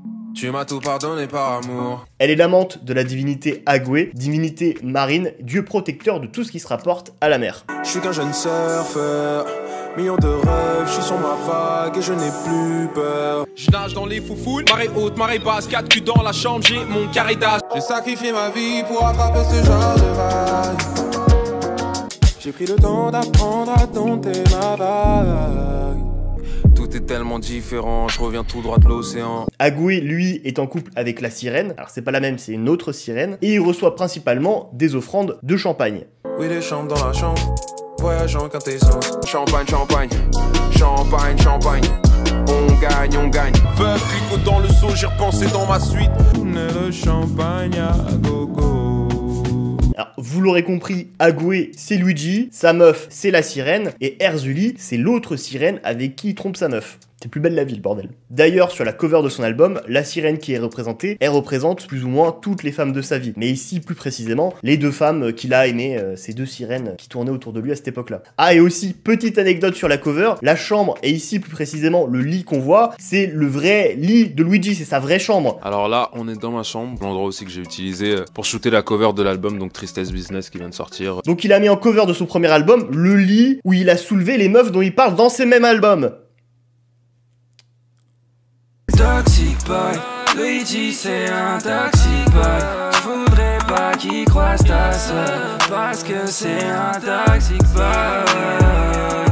Tu m'as tout pardonné par amour. Elle est l'amante de la divinité Agwe, divinité marine, dieu protecteur de tout ce qui se rapporte à la mer. Je suis qu'un jeune surfeur, millions de rêves, je suis sur ma vague et je n'ai plus peur. Je nage dans les foufounes, marée haute, marée basse, 4 culs dans la chambre, j'ai mon carré d'âge. J'ai sacrifié ma vie pour attraper ce genre de vague. J'ai pris le temps d'apprendre à dompter ma vague. Tout est tellement différent, je reviens tout droit de l'océan. Agwe, lui, est en couple avec la sirène. Alors c'est pas la même, c'est une autre sirène. Et il reçoit principalement des offrandes de champagne. Oui, les chambres dans la chambre, voyageant quintessence. Champagne, champagne, champagne, champagne. On gagne, on gagne. Veuve, clico dans le seau, j'ai repensé dans ma suite. Le champagne à gogo. Alors, vous l'aurez compris, Agwe, c'est Luigi, sa meuf, c'est la sirène, et Erzuli, c'est l'autre sirène avec qui il trompe sa meuf. C'est plus belle la vie, le bordel. D'ailleurs, sur la cover de son album, la sirène qui est représentée, elle représente plus ou moins toutes les femmes de sa vie. Mais ici, plus précisément, les deux femmes qu'il a aimées, ces deux sirènes qui tournaient autour de lui à cette époque-là. Ah, et aussi, petite anecdote sur la cover, la chambre, et ici plus précisément le lit qu'on voit, c'est le vrai lit de Luigi, c'est sa vraie chambre. Alors là, on est dans ma chambre, l'endroit aussi que j'ai utilisé pour shooter la cover de l'album, donc Tristesse Business qui vient de sortir. Donc il a mis en cover de son premier album, le lit où il a soulevé les meufs dont il parle dans ses mêmes albums. Toxic boy, Luigi c'est un toxic boy. J'voudrais pas qu'il croise ta sœur, parce que c'est un toxic boy.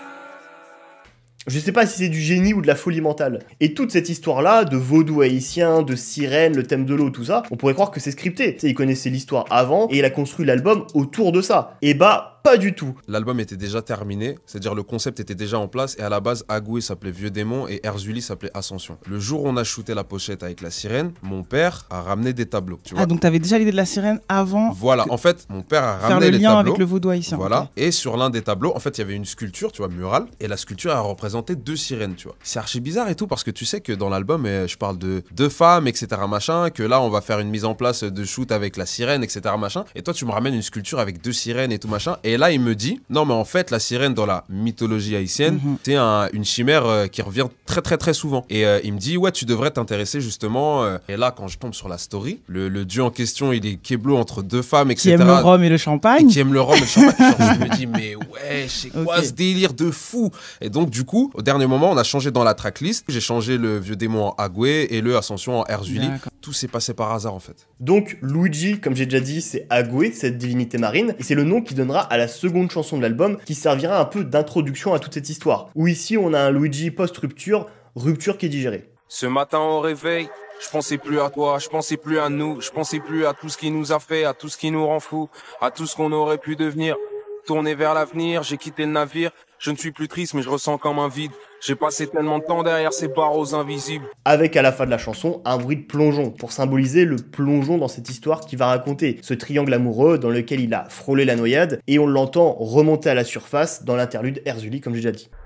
Je sais pas si c'est du génie ou de la folie mentale. Et toute cette histoire-là, de vaudou haïtien, de sirène, le thème de l'eau, tout ça, on pourrait croire que c'est scripté. Tu sais, il connaissait l'histoire avant, et il a construit l'album autour de ça. Et bah, pas du tout. L'album était déjà terminé, c'est-à-dire le concept était déjà en place, et à la base, Agwe s'appelait Vieux Démon, et Erzuli s'appelait Ascension. Le jour où on a shooté la pochette avec la sirène, mon père a ramené des tableaux, tu vois. Ah, donc t'avais déjà l'idée de la sirène avant. Voilà, en fait, mon père a ramené les tableaux. Faire le lien avec le vaudou haïtien. Voilà, et sur l'un des tableaux, en fait, il y avait une sculpture, tu vois, murale, et la sculpture a représenté deux sirènes, tu vois. C'est archi bizarre et tout, parce que tu sais que dans l'album, je parle de deux femmes, etc., machin, que là, on va faire une mise en place de shoot avec la sirène, etc., machin, et toi, tu me ramènes une sculpture avec deux sirènes et tout, machin, et là, il me dit, non, mais en fait, la sirène dans la mythologie haïtienne, c'est une chimère qui revient très, très, très souvent. Et il me dit, ouais, tu devrais t'intéresser justement. Et là, quand je tombe sur la story, le dieu en question, il est keblo entre deux femmes, etc. Qui aime le rhum et le champagne. Et qui aime le rhum et le champagne. Genre, je me dis, mais ouais, c'est quoi ce délire de fou? Et donc, du coup, au dernier moment, on a changé dans la tracklist. J'ai changé le Vieux Démon en Agwe et le Ascension en Erzuli. Tout s'est passé par hasard, en fait. Donc, Luigi, comme j'ai déjà dit, c'est Agwe, cette divinité marine. Et c'est le nom qui donnera à la seconde chanson de l'album, qui servira un peu d'introduction à toute cette histoire. Où ici, on a un Luigi post-rupture, rupture qui est digérée. Ce matin au réveil, je pensais plus à toi, je pensais plus à nous, je pensais plus à tout ce qui nous a fait, à tout ce qui nous rend fous, à tout ce qu'on aurait pu devenir. Tourner vers l'avenir, j'ai quitté le navire, je ne suis plus triste mais je ressens comme un vide. J'ai passé tellement de temps derrière ces barreaux invisibles. Avec à la fin de la chanson, un bruit de plongeon, pour symboliser le plongeon dans cette histoire qu'il va raconter. Ce triangle amoureux dans lequel il a frôlé la noyade, et on l'entend remonter à la surface dans l'interlude Erzuli, comme j'ai déjà dit.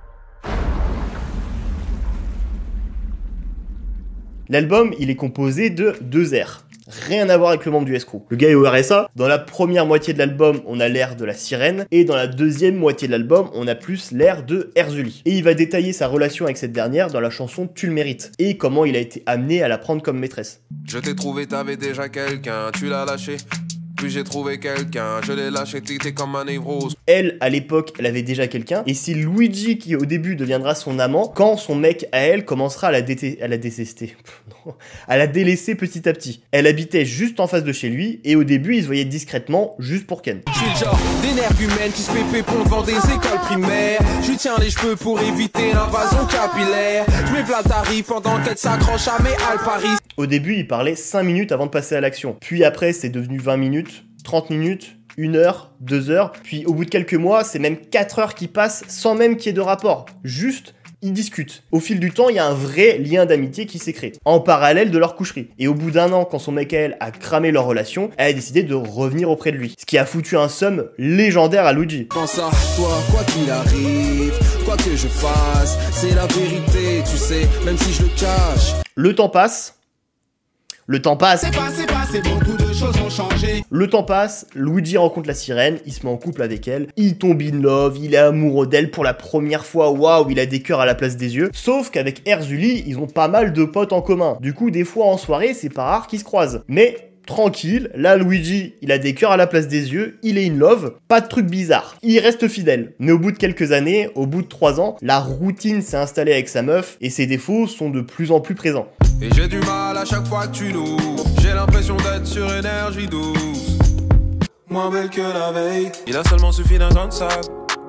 L'album, il est composé de 2 airs. Rien à voir avec le membre du escroc. Le gars est au RSA. Dans la première moitié de l'album, on a l'air de la sirène. Et dans la deuxième moitié de l'album, on a plus l'air de Erzuli. Et il va détailler sa relation avec cette dernière dans la chanson Tu le mérites. Et comment il a été amené à la prendre comme maîtresse. Je t'ai trouvé, t'avais déjà quelqu'un, tu l'as lâché. Puis j'ai trouvé quelqu'un, je l'ai lâché, t'étais comme un névrose. Elle, à l'époque, elle avait déjà quelqu'un. Et c'est Luigi qui, au début, deviendra son amant quand son mec, à elle, commencera à la détester. Non, à la délaisser petit à petit. Elle habitait juste en face de chez lui. Et au début, ils se voyaient discrètement, juste pour Ken. Je suis le genre d'énergumène qui se fait pépon devant des écoles primaires. Je tiens les cheveux pour éviter l'invasion capillaire. Je mets plein de tarifs pendant qu'elle s'accroche à mes Alparis. Au début, il parlait 5 minutes avant de passer à l'action. Puis après, c'est devenu 20 minutes, 30 minutes, 1 heure, 2 heures. Puis au bout de quelques mois, c'est même 4 heures qui passent sans même qu'il y ait de rapport. Juste, ils discutent. Au fil du temps, il y a un vrai lien d'amitié qui s'est créé, en parallèle de leur coucherie. Et au bout d'1 an, quand son mec et elle a cramé leur relation, elle a décidé de revenir auprès de lui. Ce qui a foutu un seum légendaire à Luigi. Pense à toi, quoi qu'il arrive, quoi que je fasse, c'est la vérité, tu sais, même si je le cache. Le temps passe. Le temps passe. C'est passé beaucoup de choses ont changé. Le temps passe, Luigi rencontre la sirène, il se met en couple avec elle, il tombe in love, il est amoureux d'elle pour la première fois, waouh, il a des cœurs à la place des yeux. Sauf qu'avec Erzuli, ils ont pas mal de potes en commun. Du coup, des fois en soirée, c'est pas rare qu'ils se croisent. Mais tranquille, là Luigi, il a des cœurs à la place des yeux, il est in love, pas de truc bizarre. Il reste fidèle. Mais au bout de quelques années, au bout de 3 ans, la routine s'est installée avec sa meuf et ses défauts sont de plus en plus présents. Et j'ai du mal à chaque fois que tu l'ouvres. J'ai l'impression d'être sur énergie douce. Moins belle que la veille. Il a seulement suffi d'un grain de sable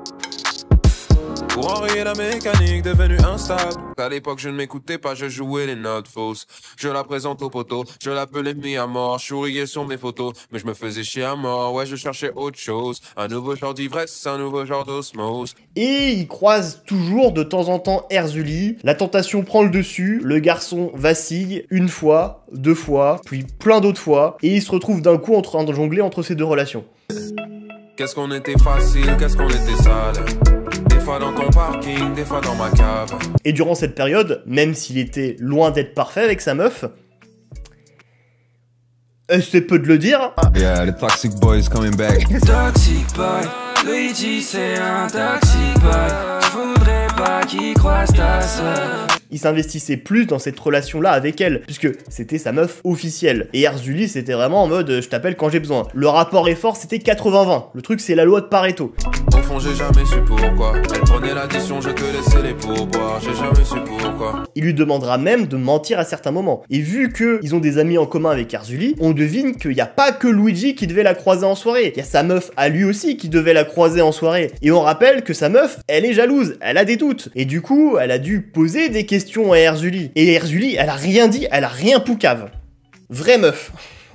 pour enrayer la mécanique devenue instable. À l'époque je ne m'écoutais pas, je jouais les notes fausses. Je la présente au poteau, je l'appelais mis à mort. Je souriais sur mes photos, mais je me faisais chier à mort. Ouais, je cherchais autre chose, un nouveau genre d'ivresse, un nouveau genre d'osmose. Et il croise toujours de temps en temps Erzuli. La tentation prend le dessus, le garçon vacille une fois, 2 fois, puis plein d'autres fois. Et il se retrouve d'un coup en train de jongler entre ces deux relations. Qu'est-ce qu'on était facile, qu'est-ce qu'on était sale. Des fois dans ton parking, des fois dans ma cave. Et durant cette période, même s'il était loin d'être parfait avec sa meuf, c'est peu de le dire. Yeah, the toxic boy is coming back. Toxic boy, Luigi c'est un toxic boy. Je voudrais pas qu'il croise ta sœur. Il s'investissait plus dans cette relation-là avec elle, puisque c'était sa meuf officielle. Et Erzuli, c'était vraiment en mode je t'appelle quand j'ai besoin. Le rapport est fort, c'était 80-20. Le truc, c'est la loi de Pareto. Au fond, j'ai jamais su pourquoi. Elle prenait l'addition, je te laissais les pourboires. J'ai jamais su pourquoi. Il lui demandera même de mentir à certains moments. Et vu qu'ils ont des amis en commun avec Erzuli, on devine qu'il n'y a pas que Luigi qui devait la croiser en soirée. Il y a sa meuf à lui aussi qui devait la croiser en soirée. Et on rappelle que sa meuf, elle est jalouse, elle a des doutes. Et du coup, elle a dû poser des questions à Erzuli. Et Erzuli, elle a rien dit, elle a rien poucave. Vraie meuf.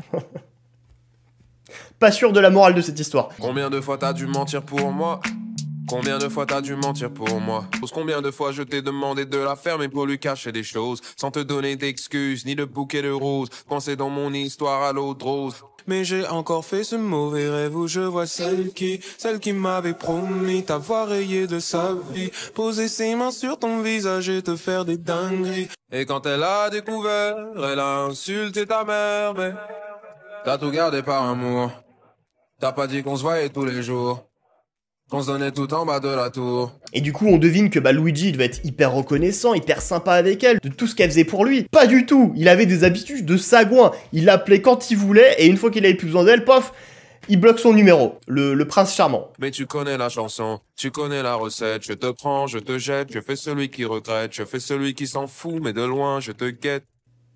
Pas sûr de la morale de cette histoire. Combien de fois t'as dû mentir pour moi? Combien de fois t'as dû mentir pour moi? Combien de fois je t'ai demandé de la faire mais pour lui cacher des choses, sans te donner d'excuses ni de bouquet de roses, coincé dans mon histoire à l'eau de rose. Mais j'ai encore fait ce mauvais rêve où je vois celle qui m'avait promis t'avoir rayé de sa vie, poser ses mains sur ton visage et te faire des dingueries. Et quand elle a découvert, elle a insulté ta mère, mais t'as tout gardé par amour. T'as pas dit qu'on se voyait tous les jours, qu'on se donnait tout en bas de la tour. Et du coup, on devine que Luigi devait être hyper reconnaissant, hyper sympa avec elle, de tout ce qu'elle faisait pour lui. Pas du tout. Il avait des habitudes de sagouin. Il l'appelait quand il voulait, et une fois qu'il avait plus besoin d'elle, pof, il bloque son numéro. Le prince charmant. Mais tu connais la chanson, tu connais la recette. Je te prends, je te jette, je fais celui qui regrette, je fais celui qui s'en fout, mais de loin, je te guette.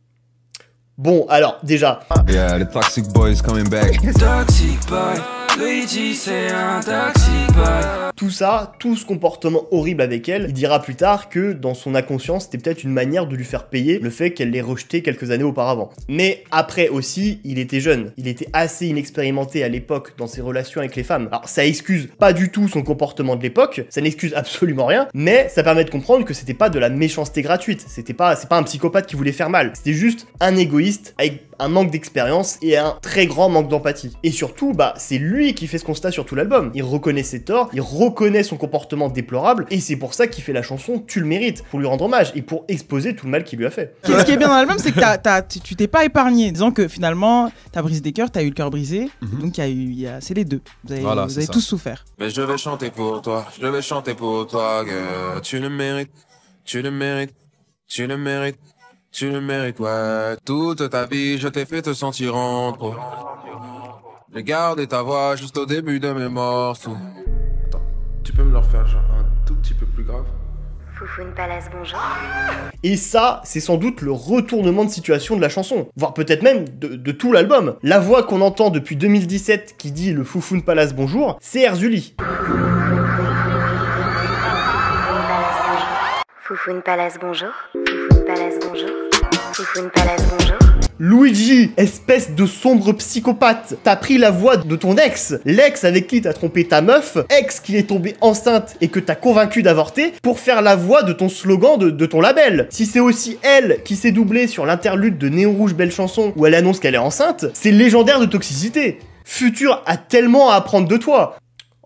Bon, alors, déjà. Yeah, the toxic boy is coming back. Toxic boy, Luigi c'est un toxic boy. Tout ça, tout ce comportement horrible avec elle, il dira plus tard que dans son inconscient, c'était peut-être une manière de lui faire payer le fait qu'elle l'ait rejeté quelques années auparavant. Mais après aussi, il était jeune. Il était assez inexpérimenté à l'époque dans ses relations avec les femmes. Alors ça excuse pas du tout son comportement de l'époque, ça n'excuse absolument rien, mais ça permet de comprendre que c'était pas de la méchanceté gratuite. C'est pas un psychopathe qui voulait faire mal. C'était juste un égoïste avec un manque d'expérience et un très grand manque d'empathie. Et surtout, c'est lui qui fait ce constat sur tout l'album. Il reconnaît ses torts, il reconnaît son comportement déplorable, et c'est pour ça qu'il fait la chanson Tu le mérites, pour lui rendre hommage et pour exposer tout le mal qu'il lui a fait. Ce qui est bien dans l'album, c'est que tu t'es pas épargné, disant que finalement, t'as brisé des cœurs, t'as eu le cœur brisé, donc c'est les deux. Vous avez tous souffert. Mais je vais chanter pour toi, je vais chanter pour toi, girl. Tu le mérites, tu le mérites, tu le mérites. Tu le mérites, ouais. Toute ta vie, je t'ai fait te sentir en trop. J'ai gardé ta voix juste au début de mes morceaux. Attends, tu peux me le refaire genre un tout petit peu plus grave? Foufoune Palace, bonjour. Et ça, c'est sans doute le retournement de situation de la chanson, voire peut-être même de tout l'album. La voix qu'on entend depuis 2017 qui dit le Foufoune Palace bonjour, c'est Erzuli. Foufoune Palace, bonjour. Foufoune Palace, bonjour. Foufoune Palace, bonjour. Luigi, espèce de sombre psychopathe, t'as pris la voix de ton ex, l'ex avec qui t'as trompé ta meuf, ex qui est tombée enceinte et que t'as convaincu d'avorter, pour faire la voix de ton slogan de ton label. Si c'est aussi elle qui s'est doublée sur l'interlude de Néon Rouge Belle Chanson où elle annonce qu'elle est enceinte, c'est légendaire de toxicité. Futur a tellement à apprendre de toi.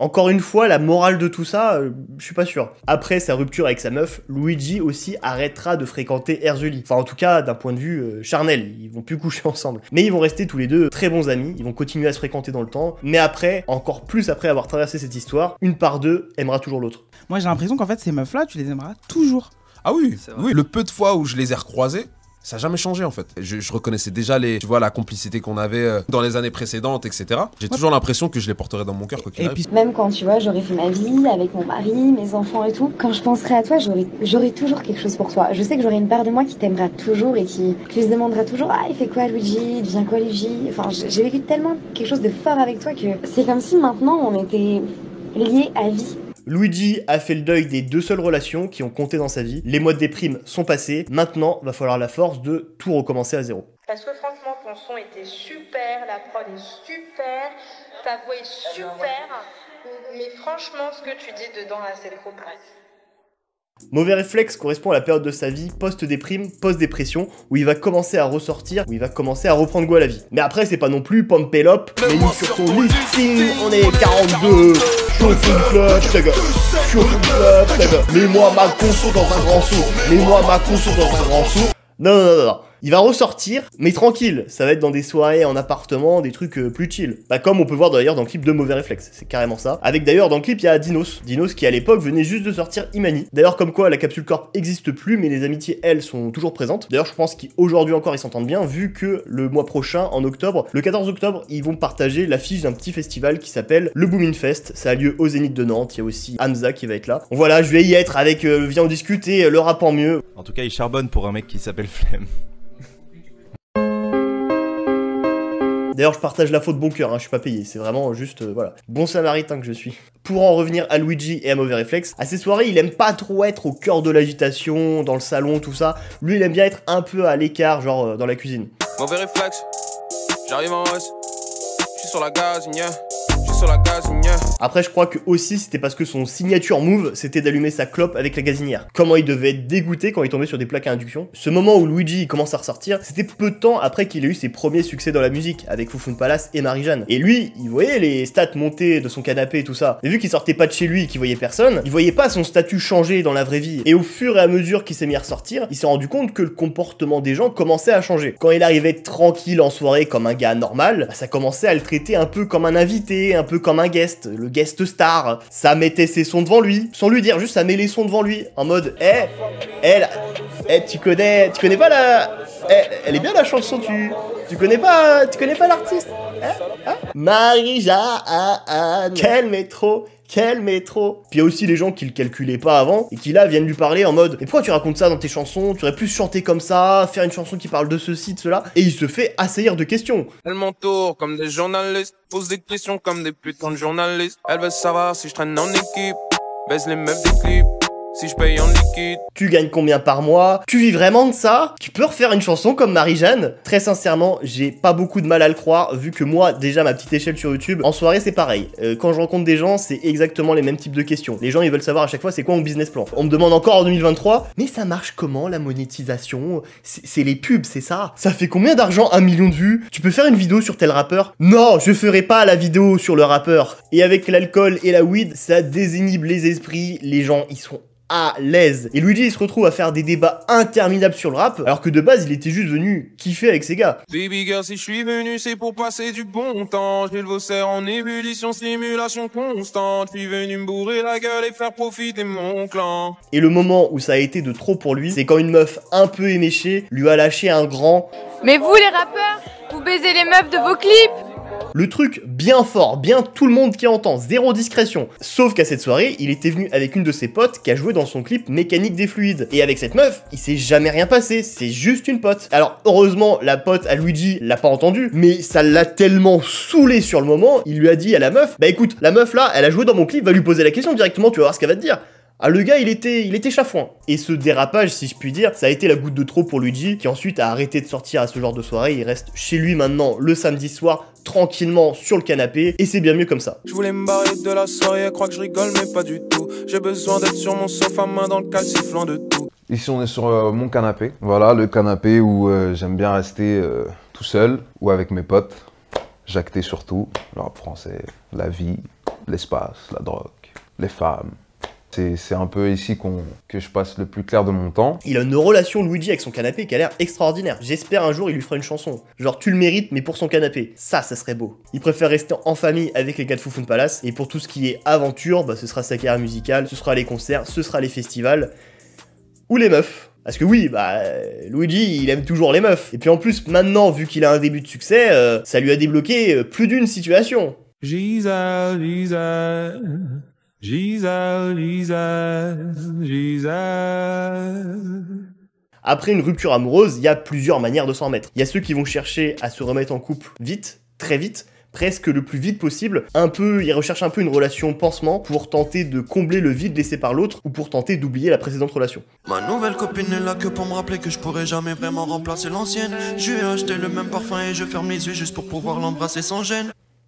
Encore une fois, la morale de tout ça, je suis pas sûr. Après sa rupture avec sa meuf, Luigi aussi arrêtera de fréquenter Erzulie. Enfin en tout cas d'un point de vue charnel, ils vont plus coucher ensemble. Mais ils vont rester tous les deux très bons amis, ils vont continuer à se fréquenter dans le temps, mais après, encore plus après avoir traversé cette histoire, une part d'eux aimera toujours l'autre. Moi j'ai l'impression qu'en fait ces meufs là, tu les aimeras toujours. Ah oui, oui, le peu de fois où je les ai recroisés, ça n'a jamais changé en fait. Je reconnaissais déjà tu vois, la complicité qu'on avait dans les années précédentes, etc. J'ai toujours l'impression que je les porterai dans mon cœur quoi qu'il arrive. Même quand tu vois, j'aurais fait ma vie avec mon mari, mes enfants et tout, quand je penserai à toi, j'aurai toujours quelque chose pour toi. Je sais que j'aurai une part de moi qui t'aimera toujours et qui se demandera toujours ah il fait quoi Luigi, il devient quoi Luigi. Enfin j'ai vécu tellement quelque chose de fort avec toi que c'est comme si maintenant on était liés à vie. Luigi a fait le deuil des 2 seules relations qui ont compté dans sa vie. Les mois de déprime sont passés. Maintenant, va falloir la force de tout recommencer à zéro. Parce que franchement, ton son était super, la prod est super, ta voix est super. Mais franchement, ce que tu dis dedans, là, c'est trop près. Mauvais réflexe correspond à la période de sa vie post-déprime, post-dépression, où il va commencer à ressortir, où il va commencer à reprendre goût à la vie. Mais après, c'est pas non plus Pompélope, mais nous sur son listing, on est 42, je suis au fond du club, ta gueule, je suis au fond du club, ta gueule. Mets-moi ma conso dans un grand seau, mets-moi ma conso dans un grand seau. Non. Il va ressortir, mais tranquille, ça va être dans des soirées en appartement, des trucs plus chill. Bah comme on peut voir d'ailleurs dans le clip de Mauvais Réflexe, c'est carrément ça. Avec d'ailleurs dans le clip il y a Dinos qui à l'époque venait juste de sortir Imani. D'ailleurs comme quoi la Capsule Corp existe plus mais les amitiés elles sont toujours présentes. D'ailleurs je pense qu'aujourd'hui encore ils s'entendent bien vu que le mois prochain, en octobre, le 14 octobre, ils vont partager l'affiche d'un petit festival qui s'appelle le Boomin Fest. Ça a lieu au Zénith de Nantes, il y a aussi Hamza qui va être là. Donc voilà, je vais y être avec Viens en discuter, le rap en mieux. En tout cas il charbonne pour un mec qui s'appelle Flemme. D'ailleurs, je partage la faute de bon cœur, hein, je suis pas payé, c'est vraiment juste, voilà, bon samaritain que je suis. Pour en revenir à Luigi et à Mauvais Réflexe, à ces soirées, il aime pas trop être au cœur de l'agitation, dans le salon, tout ça. Lui, il aime bien être un peu à l'écart, genre dans la cuisine. Mauvais Réflexe, j'arrive en hausse, je suis sur la gazinière. Après je crois que aussi c'était parce que son signature move c'était d'allumer sa clope avec la gazinière. Comment il devait être dégoûté quand il tombait sur des plaques à induction. Ce moment où Luigi commence à ressortir, c'était peu de temps après qu'il ait eu ses premiers succès dans la musique avec Foufoune Palace et Marie-Jeanne. Et lui, il voyait les stats monter de son canapé et tout ça. Et vu qu'il sortait pas de chez lui et qu'il voyait personne, il voyait pas son statut changer dans la vraie vie. Et au fur et à mesure qu'il s'est mis à ressortir, il s'est rendu compte que le comportement des gens commençait à changer. Quand il arrivait tranquille en soirée comme un gars normal, bah, ça commençait à le traiter un peu comme un invité, un peu comme un guest, le guest star. Ça mettait ses sons devant lui, sans lui dire, juste ça met les sons devant lui, en mode tu connais pas la... elle est bien la chanson, tu connais pas l'artiste Marie-Jeanne, quel métro. Puis il y a aussi les gens qui le calculaient pas avant et qui là viennent lui parler en mode mais pourquoi tu racontes ça dans tes chansons, tu aurais pu chanter comme ça, faire une chanson qui parle de ceci, de cela, et il se fait assaillir de questions. Elle m'entoure comme des journalistes, pose des questions comme des putains de journalistes. Elle veut savoir si je traîne en équipe, baise les meufs des clips. Si je paye en liquide. Tu gagnes combien par mois? Tu vis vraiment de ça? Tu peux refaire une chanson comme Marie-Jeanne? Très sincèrement, j'ai pas beaucoup de mal à le croire, vu que moi, déjà, ma petite échelle sur YouTube, en soirée, c'est pareil. Quand je rencontre des gens, c'est exactement les mêmes types de questions. Les gens, ils veulent savoir à chaque fois c'est quoi mon business plan. On me demande encore en 2023, mais ça marche comment la monétisation? C'est les pubs, c'est ça? Ça fait combien d'argent 1 million de vues? Tu peux faire une vidéo sur tel rappeur? Non, je ferai pas la vidéo sur le rappeur. Et avec l'alcool et la weed, ça désinhibe les esprits, les gens, ils sont à l'aise. Et Luigi il se retrouve à faire des débats interminables sur le rap, alors que de base il était juste venu kiffer avec ses gars. Baby girl, si je suis venu c'est pour passer du bon temps. J'ai le vaussaire en ébullition, stimulation constante. Je suis venu me bourrer la gueule et faire profiter mon clan. Et le moment où ça a été de trop pour lui, c'est quand une meuf un peu éméchée lui a lâché un grand mais vous les rappeurs, vous baisez les meufs de vos clips. Le truc bien fort, bien tout le monde qui entend, zéro discrétion. Sauf qu'à cette soirée, il était venu avec une de ses potes qui a joué dans son clip Mécanique des fluides. Et avec cette meuf, il s'est jamais rien passé, c'est juste une pote. Alors heureusement, la pote à Luigi l'a pas entendu, mais ça l'a tellement saoulé sur le moment, il lui a dit à la meuf, bah écoute, la meuf là, elle a joué dans mon clip, va lui poser la question directement, tu vas voir ce qu'elle va te dire. Ah le gars il était chafouin. Et ce dérapage si je puis dire, ça a été la goutte de trop pour Luigi qui ensuite a arrêté de sortir à ce genre de soirée, il reste chez lui maintenant le samedi soir tranquillement sur le canapé et c'est bien mieux comme ça. Je voulais me barrer de la soirée, elle croit que je rigole mais pas du tout. J'ai besoin d'être sur mon sofa, main dans le calciflant de tout. Ici on est sur mon canapé, voilà le canapé où j'aime bien rester tout seul ou avec mes potes. J'actais surtout le rap français, la vie, l'espace, la drogue, les femmes. C'est un peu ici que je passe le plus clair de mon temps. Il a une relation, Luigi, avec son canapé qui a l'air extraordinaire. J'espère un jour il lui fera une chanson. Genre, tu le mérites, mais pour son canapé. Ça serait beau. Il préfère rester en famille avec les gars de Foufoune Palace. Et pour tout ce qui est aventure, bah, ce sera sa carrière musicale, ce sera les concerts, ce sera les festivals. Ou les meufs. Parce que oui, bah, Luigi, il aime toujours les meufs. Et puis en plus, maintenant, vu qu'il a un début de succès, ça lui a débloqué plus d'une situation. Jesus. Après une rupture amoureuse, il y a plusieurs manières de s'en remettre. Il y a ceux qui vont chercher à se remettre en couple vite, très vite, presque le plus vite possible. Ils recherchent un peu une relation pansement pour tenter de combler le vide laissé par l'autre ou pour tenter d'oublier la précédente relation. Ma nouvelle copine est là que pour me rappeler que je pourrais jamais vraiment remplacer l'ancienne. Je lui ai acheté le même parfum et je ferme les yeux juste pour pouvoir l'embrasser sans gêne.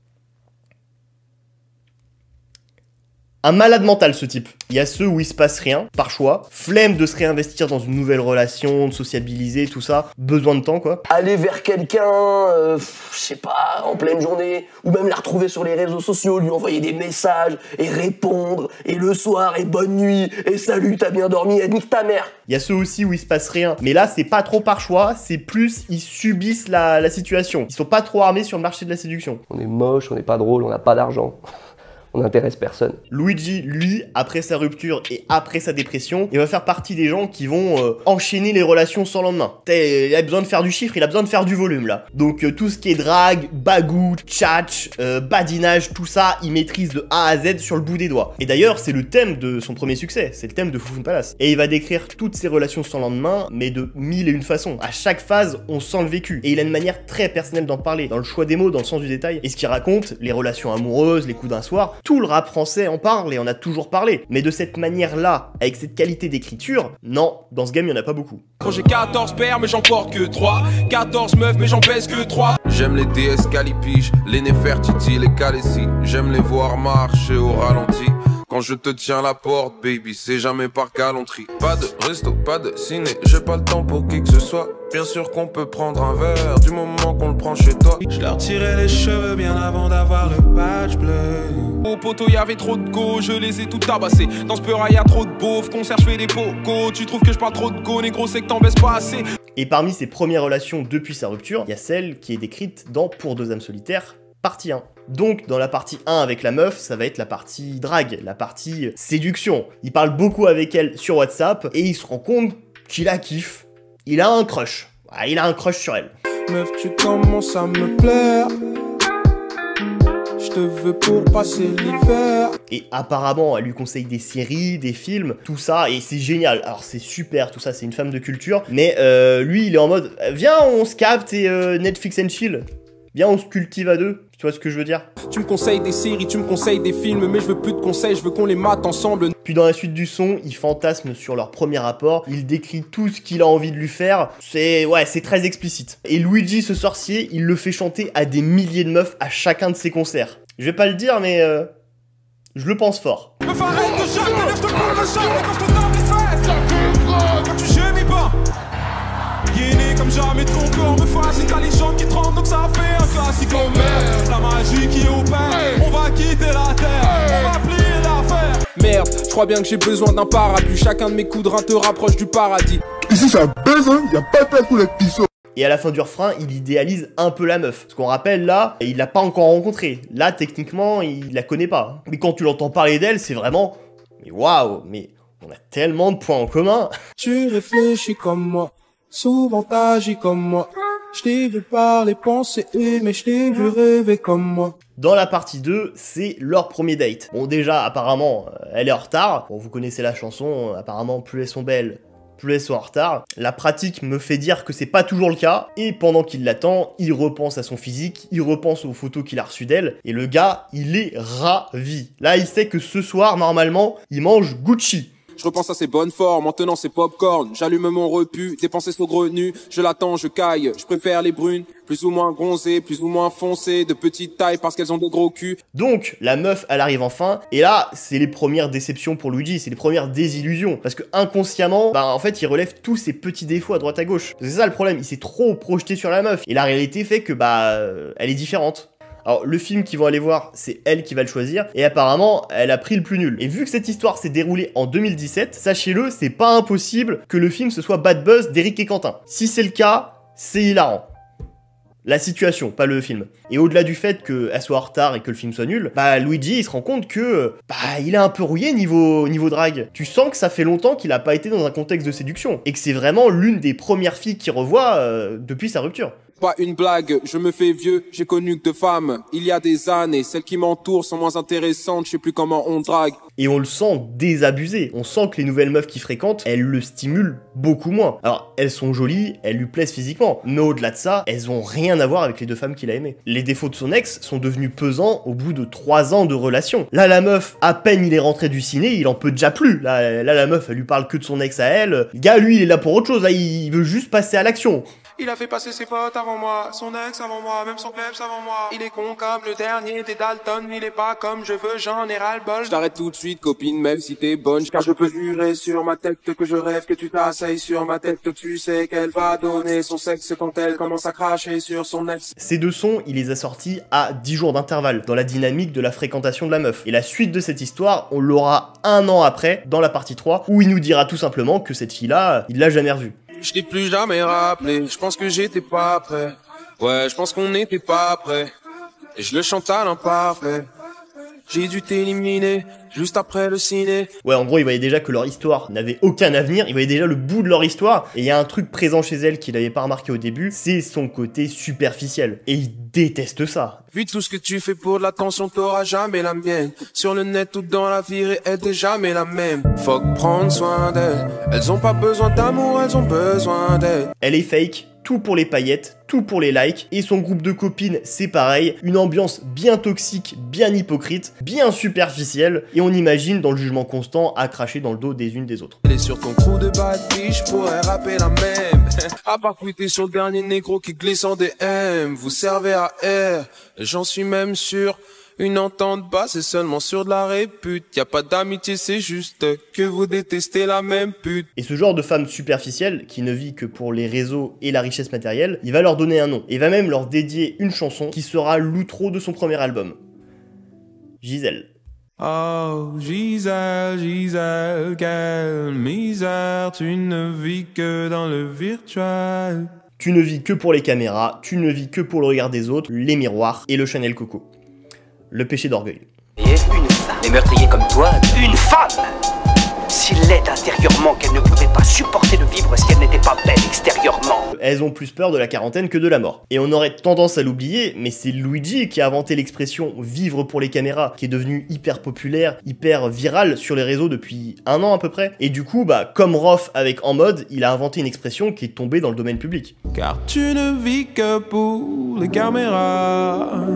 Un malade mental, ce type. Il y a ceux où il se passe rien, par choix, flemme de se réinvestir dans une nouvelle relation, de sociabiliser, tout ça, besoin de temps, quoi. Aller vers quelqu'un, je sais pas, en pleine journée, ou même la retrouver sur les réseaux sociaux, lui envoyer des messages, et répondre, et le soir, et bonne nuit, et salut, t'as bien dormi, et nique ta mère. Il y a ceux aussi où il se passe rien, mais là, c'est pas trop par choix, c'est plus, ils subissent la situation. Ils sont pas trop armés sur le marché de la séduction. On est moche, on n'est pas drôle, on n'a pas d'argent. On n'intéresse personne. Luigi, lui, après sa rupture et après sa dépression, il va faire partie des gens qui vont enchaîner les relations sans lendemain. Il a besoin de faire du chiffre, il a besoin de faire du volume, là. Donc tout ce qui est drague, bagou, tchatch, badinage, tout ça, il maîtrise de A à Z sur le bout des doigts. Et d'ailleurs, c'est le thème de son premier succès, c'est le thème de Foufoune Palace. Et il va décrire toutes ses relations sans lendemain, mais de 1001 façons. À chaque phase, on sent le vécu. Et il a une manière très personnelle d'en parler, dans le choix des mots, dans le sens du détail. Et ce qu'il raconte, les relations amoureuses, les coups d'un soir, tout le rap français en parle et on a toujours parlé. Mais de cette manière-là, avec cette qualité d'écriture, non, dans ce game, il n'y en a pas beaucoup. Quand j'ai 14 pères, mais j'en porte que 3. 14 meufs, mais j'en pèse que 3. J'aime les DS Calipiges, les Nefertiti, les Khaleesi. J'aime les voir marcher au ralenti. Quand je te tiens la porte, baby, c'est jamais par galanterie. Pas de resto, pas de ciné, j'ai pas le temps pour qui que ce soit. Bien sûr qu'on peut prendre un verre, du moment qu'on le prend chez toi. Je leur tirais les cheveux bien avant d'avoir le badge bleu. Au poteau y'avait trop de go, je les ai tout tabassés. Dans ce peur y'a trop de beaufs, concert je fais des pocos. Tu trouves que je parle trop de go, négro c'est que t'en baisses pas assez. Et parmi ses premières relations depuis sa rupture, il y a celle qui est décrite dans Pour deux âmes solitaires, partie 1. Donc, dans la partie 1 avec la meuf, ça va être la partie drague, la partie séduction. Il parle beaucoup avec elle sur WhatsApp et il se rend compte qu'il la kiffe. Il a un crush. Ah, il a un crush sur elle. Meuf, tu commences à me plaire. Je te veux pour passer l'hiver. Et apparemment, elle lui conseille des séries, des films, tout ça, et c'est génial. Alors c'est super, tout ça, c'est une femme de culture. Mais lui, il est en mode, viens, on se capte et Netflix and chill. Viens, on se cultive à deux. Tu vois ce que je veux dire? Tu me conseilles des séries, tu me conseilles des films, mais je veux plus de conseils, je veux qu'on les mate ensemble. Puis dans la suite du son, il fantasme sur leur premier rapport, il décrit tout ce qu'il a envie de lui faire, c'est très explicite. Et Luigi, ce sorcier, il le fait chanter à des milliers de meufs à chacun de ses concerts. Je vais pas le dire, mais je le pense fort. Me arrête de chaque, je te prends le choc, quand je te donne les fesses, quand tu gémis pas. Guiné comme jamais ton corps me fascine, t'as les jambes qui tremblent donc ça fait un classique. Oh merde, la magie qui opère, on va quitter la terre, on va plier l'affaire. Merde, je crois bien que j'ai besoin d'un parapluie, chacun de mes coups de rein te rapproche du paradis. Ici ça baise, hein, y'a pas de place pour les pisseaux. Et à la fin du refrain, il idéalise un peu la meuf. Parce qu'on rappelle là, il l'a pas encore rencontrée. Là, techniquement, il la connaît pas. Mais quand tu l'entends parler d'elle, c'est vraiment... Mais waouh, mais on a tellement de points en commun. Tu réfléchis comme moi, souvent t'agis comme moi. Je t'ai vu parler, penser, mais je t'ai vu rêver comme moi. Dans la partie 2, c'est leur premier date. Bon déjà, apparemment, elle est en retard. Bon, vous connaissez la chanson, apparemment, plus elles sont belles, plus elles sont en retard. La pratique me fait dire que c'est pas toujours le cas. Et pendant qu'il l'attend, il repense à son physique, il repense aux photos qu'il a reçues d'elle. Et le gars, il est ravi. Là, il sait que ce soir, normalement, il mange Gucci. Je repense à ses bonnes formes, en tenant ses popcorn. J'allume mon repu, dépenser saugrenue. Je l'attends, je caille, je préfère les brunes. Plus ou moins bronzées, plus ou moins foncées, de petite taille parce qu'elles ont de gros culs. Donc, la meuf, elle arrive enfin. Et là, c'est les premières déceptions pour Luigi, c'est les premières désillusions. Parce que inconsciemment, en fait, il relève tous ses petits défauts à droite à gauche. C'est ça le problème, il s'est trop projeté sur la meuf. Et la réalité fait que, elle est différente. Alors le film qu'ils vont aller voir, c'est elle qui va le choisir, et apparemment elle a pris le plus nul. Et vu que cette histoire s'est déroulée en 2017, sachez-le, c'est pas impossible que le film ce soit Bad Buzz d'Éric et Quentin. Si c'est le cas, c'est hilarant. La situation, pas le film. Et au-delà du fait qu'elle soit en retard et que le film soit nul, bah Luigi il se rend compte que il est un peu rouillé niveau drague. Tu sens que ça fait longtemps qu'il a pas été dans un contexte de séduction et que c'est vraiment l'une des premières filles qu'il revoit depuis sa rupture. Pas une blague, je me fais vieux, j'ai connu que 2 femmes. Il y a des années, celles qui m'entourent sont moins intéressantes, je sais plus comment on drague. Et on le sent désabusé, on sent que les nouvelles meufs qu'il fréquente, elles le stimulent beaucoup moins. Alors, elles sont jolies, elles lui plaisent physiquement, mais au-delà de ça, elles ont rien à voir avec les 2 femmes qu'il a aimées. Les défauts de son ex sont devenus pesants au bout de 3 ans de relation. Là, la meuf, à peine il est rentré du ciné, il en peut déjà plus. Là, la meuf, elle lui parle que de son ex à elle. Le gars, lui, il est là pour autre chose, là, il veut juste passer à l'action. Il a fait passer ses potes avant moi, son ex avant moi, même son plebs avant moi. Il est con comme le dernier des Dalton, il est pas comme je veux, j'en ai ras-le-bol. Je t'arrête tout de suite, copine, même si t'es bonne, car je peux jurer sur ma tête que je rêve que tu t'asseyes sur ma tête, que tu sais qu'elle va donner son sexe quand elle commence à cracher sur son ex. Ces 2 sons, il les a sortis à 10 jours d'intervalle, dans la dynamique de la fréquentation de la meuf. Et la suite de cette histoire, on l'aura 1 an après, dans la partie 3, où il nous dira tout simplement que cette fille-là, il l'a jamais revue. Je t'ai plus jamais rappelé, je pense que j'étais pas prêt. Ouais, je pense qu'on n'était pas prêt. Et je le chante à l'imparfait. J'ai dû t'éliminer juste après le ciné. Ouais, en gros, il voyait déjà que leur histoire n'avait aucun avenir, il voyait déjà le bout de leur histoire, et il y a un truc présent chez elle qu'il avait pas remarqué au début, c'est son côté superficiel. Et il déteste ça. Vu tout ce que tu fais pour l'attention, t'auras jamais la mienne. Sur le net ou dans la vie réelle, t'es jamais la même. Faut prendre soin d'elles. Elles ont pas besoin d'amour, elles ont besoin d'aide. Elle est fake, tout pour les paillettes, tout pour les likes, et son groupe de copines c'est pareil, une ambiance bien toxique, bien hypocrite, bien superficielle, et on imagine dans le jugement constant à cracher dans le dos des unes des autres. Elle est sur ton crew de bad bitch, je pourrais rapper la même. À part tweeter sur le dernier négro qui glisse en DM, vous servez à R, j'en suis même sûr. Une entente basse, c'est seulement sur de la répute. Y a pas d'amitié, c'est juste que vous détestez la même pute. Et ce genre de femme superficielle, qui ne vit que pour les réseaux et la richesse matérielle, il va leur donner un nom. Et va même leur dédier une chanson qui sera l'outro de son premier album. Gisèle. Oh, Gisèle, Gisèle, quelle misère, tu ne vis que dans le virtuel. Tu ne vis que pour les caméras, tu ne vis que pour le regard des autres, les miroirs et le Chanel Coco. Le péché d'orgueil. Et une femme, les meurtriers comme toi, une femme, si laide intérieurement qu'elle ne pouvait pas supporter de vivre si elle n'était pas belle extérieurement. Elles ont plus peur de la quarantaine que de la mort. Et on aurait tendance à l'oublier, mais c'est Luigi qui a inventé l'expression « vivre pour les caméras », qui est devenue hyper populaire, hyper virale sur les réseaux depuis 1 an à peu près. Et du coup, comme Rof avec En Mode, il a inventé une expression qui est tombée dans le domaine public. Car tu ne vis que pour les caméras.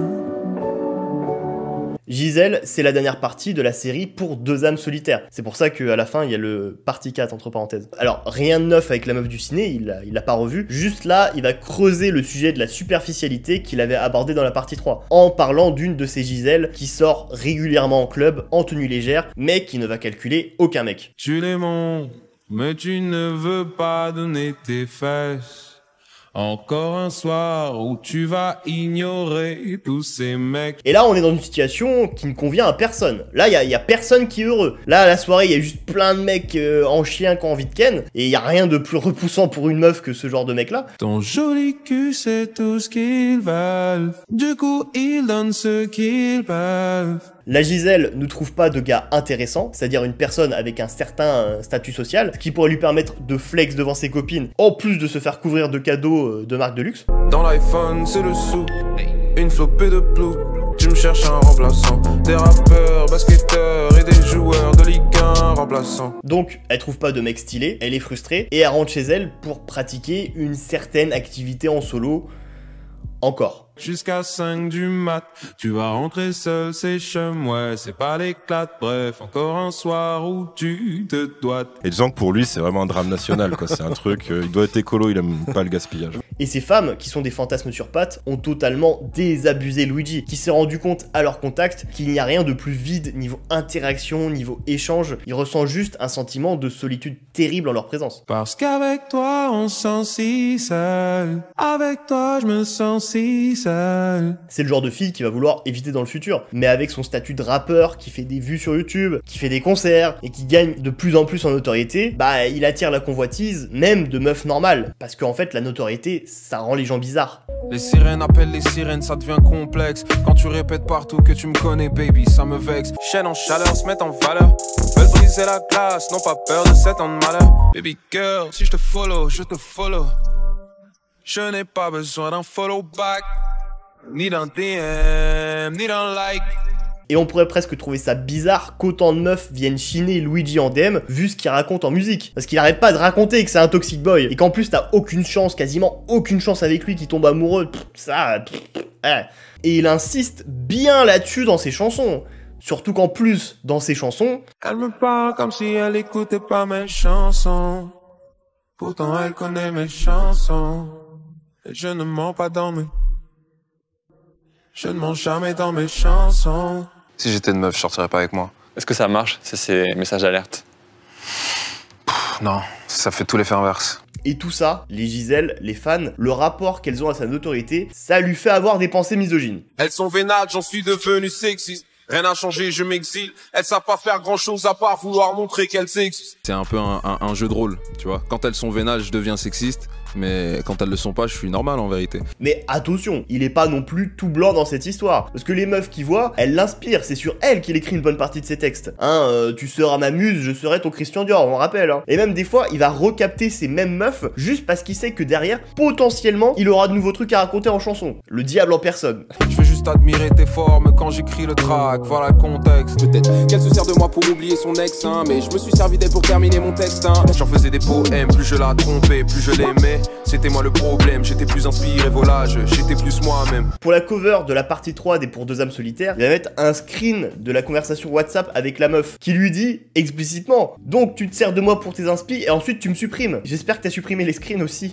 Gisèle, c'est la dernière partie de la série pour 2 âmes solitaires. C'est pour ça qu'à la fin, il y a le partie 4 entre parenthèses. Alors, rien de neuf avec la meuf du ciné, il l'a pas revu. Juste là, il va creuser le sujet de la superficialité qu'il avait abordé dans la partie 3, en parlant d'une de ces Gisèle qui sort régulièrement en club, en tenue légère, mais qui ne va calculer aucun mec. Tu les montres, mais tu ne veux pas donner tes fesses. Encore un soir où tu vas ignorer tous ces mecs. Et là, on est dans une situation qui ne convient à personne. Là, il y a personne qui est heureux. Là, à la soirée, il y a juste plein de mecs en chien qui ont envie de ken. Et il y a rien de plus repoussant pour une meuf que ce genre de mec-là. Ton joli cul, c'est tout ce qu'ils veulent. Du coup, ils donnent ce qu'ils peuvent. La Gisèle ne trouve pas de gars intéressant, c'est-à-dire une personne avec un certain statut social, ce qui pourrait lui permettre de flex devant ses copines, en plus de se faire couvrir de cadeaux de marque de luxe. Dans l'iPhone, c'est le sou, une flopée de plou. Tu me cherches un remplaçant, des rappeurs, basketteurs et des joueurs de Ligue 1 remplaçants. Donc, elle trouve pas de mec stylé, elle est frustrée, et elle rentre chez elle pour pratiquer une certaine activité en solo, encore. Jusqu'à 5 du mat, tu vas rentrer seul, c'est chum, ouais, c'est pas l'éclate, bref, encore un soir où tu te dois. Et disons que pour lui, c'est vraiment un drame national, quoi, c'est un truc, il doit être écolo, il aime pas le gaspillage. Et ces femmes, qui sont des fantasmes sur pattes, ont totalement désabusé Luigi, qui s'est rendu compte à leur contact qu'il n'y a rien de plus vide niveau interaction, niveau échange. Il ressent juste un sentiment de solitude terrible en leur présence. Parce qu'avec toi on se sent si seul, avec toi je me sens si seul. C'est le genre de fille qui va vouloir éviter dans le futur, mais avec son statut de rappeur, qui fait des vues sur YouTube, qui fait des concerts, et qui gagne de plus en plus en notoriété, bah il attire la convoitise, même de meufs normales, parce qu'en fait la notoriété, ça rend les gens bizarres. Les sirènes appellent les sirènes, ça devient complexe. Quand tu répètes partout que tu me connais baby, ça me vexe. Chaîne en chaleur, se mettent en valeur, veulent briser la glace, n'ont pas peur de 7 ans de malheur. Baby girl, si je te follow, je te follow. Je n'ai pas besoin d'un follow back, ni d'un DM, ni d'un like. Et on pourrait presque trouver ça bizarre qu'autant de meufs viennent chiner Luigi en DM vu ce qu'il raconte en musique. Parce qu'il arrête pas de raconter que c'est un toxic boy et qu'en plus t'as aucune chance, quasiment aucune chance avec lui, qui tombe amoureux. Et il insiste bien là-dessus dans ses chansons. Surtout qu'en plus, dans ses chansons... Elle me parle comme si elle écoutait pas mes chansons. Pourtant elle connaît mes chansons. Et je ne mens pas dans mes... Je ne mens jamais dans mes chansons. Si j'étais une meuf, je sortirais pas avec moi. Est-ce que ça marche, ces messages d'alerte? Non, ça fait tout l'effet inverse. Et tout ça, les Gisèle, les fans, le rapport qu'elles ont à sa notoriété, ça lui fait avoir des pensées misogynes. Elles sont vénales, j'en suis devenu sexiste. Rien n'a changé, je m'exile. Elles savent pas faire grand chose à part vouloir montrer qu'elles existent. C'est un peu un jeu de rôle, tu vois. Quand elles sont vénales, je deviens sexiste. Mais quand elles le sont pas, je suis normal en vérité. Mais attention, il est pas non plus tout blanc dans cette histoire. Parce que les meufs qu'il voit, elles l'inspirent. C'est sur elles qu'il écrit une bonne partie de ses textes. Tu seras ma muse, je serai ton Christian Dior, on rappelle. Et même des fois, il va recapter ces mêmes meufs juste parce qu'il sait que derrière, potentiellement, il aura de nouveaux trucs à raconter en chanson. Le diable en personne. Je veux juste admirer tes formes quand j'écris le track, voilà le contexte. Peut-être qu'elle se sert de moi pour oublier son ex, mais je me suis servi d'elle pour terminer mon texte. J'en faisais des poèmes, plus je la trompais, plus je l'aimais. C'était moi le problème, j'étais plus inspiré, volage, j'étais plus moi-même. Pour la cover de la partie 3 des Pour deux âmes solitaires, il va mettre un screen de la conversation WhatsApp avec la meuf, qui lui dit explicitement: donc tu te sers de moi pour tes inspi et ensuite tu me supprimes. J'espère que t'as supprimé les screens aussi.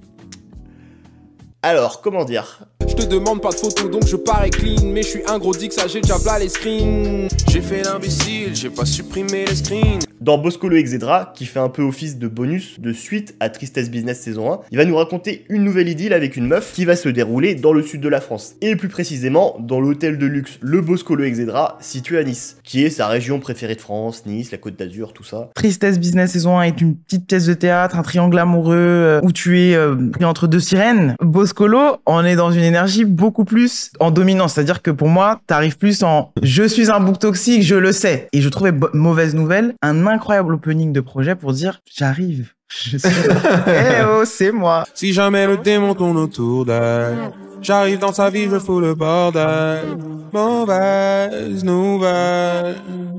Alors, comment dire? Je te demande pas de photos donc je parais clean, mais je suis un gros dick, ça j'ai déjà v'là les screens. J'ai fait l'imbécile, j'ai pas supprimé les screens. Dans Boscolo Exedra, qui fait un peu office de bonus de suite à Tristesse Business saison 1, il va nous raconter une nouvelle idylle avec une meuf qui va se dérouler dans le sud de la France. Et plus précisément, dans l'hôtel de luxe Le Boscolo Exedra, situé à Nice, qui est sa région préférée de France, Nice, la Côte d'Azur, tout ça. Tristesse Business saison 1 est une petite pièce de théâtre, un triangle amoureux où tu es pris entre deux sirènes. Boscolo, on est dans une énergie beaucoup plus en dominance, c'est-à-dire que pour moi, t'arrives plus en « je suis un bouc toxique, je le sais ». Et je trouvais mauvaise nouvelle, un incroyable opening de projet pour dire « j'arrive, je suis eh oh, c'est moi ». Si jamais le démon tourne autour d'elle, j'arrive dans sa vie, je fous le bordel. Mauvaise nouvelle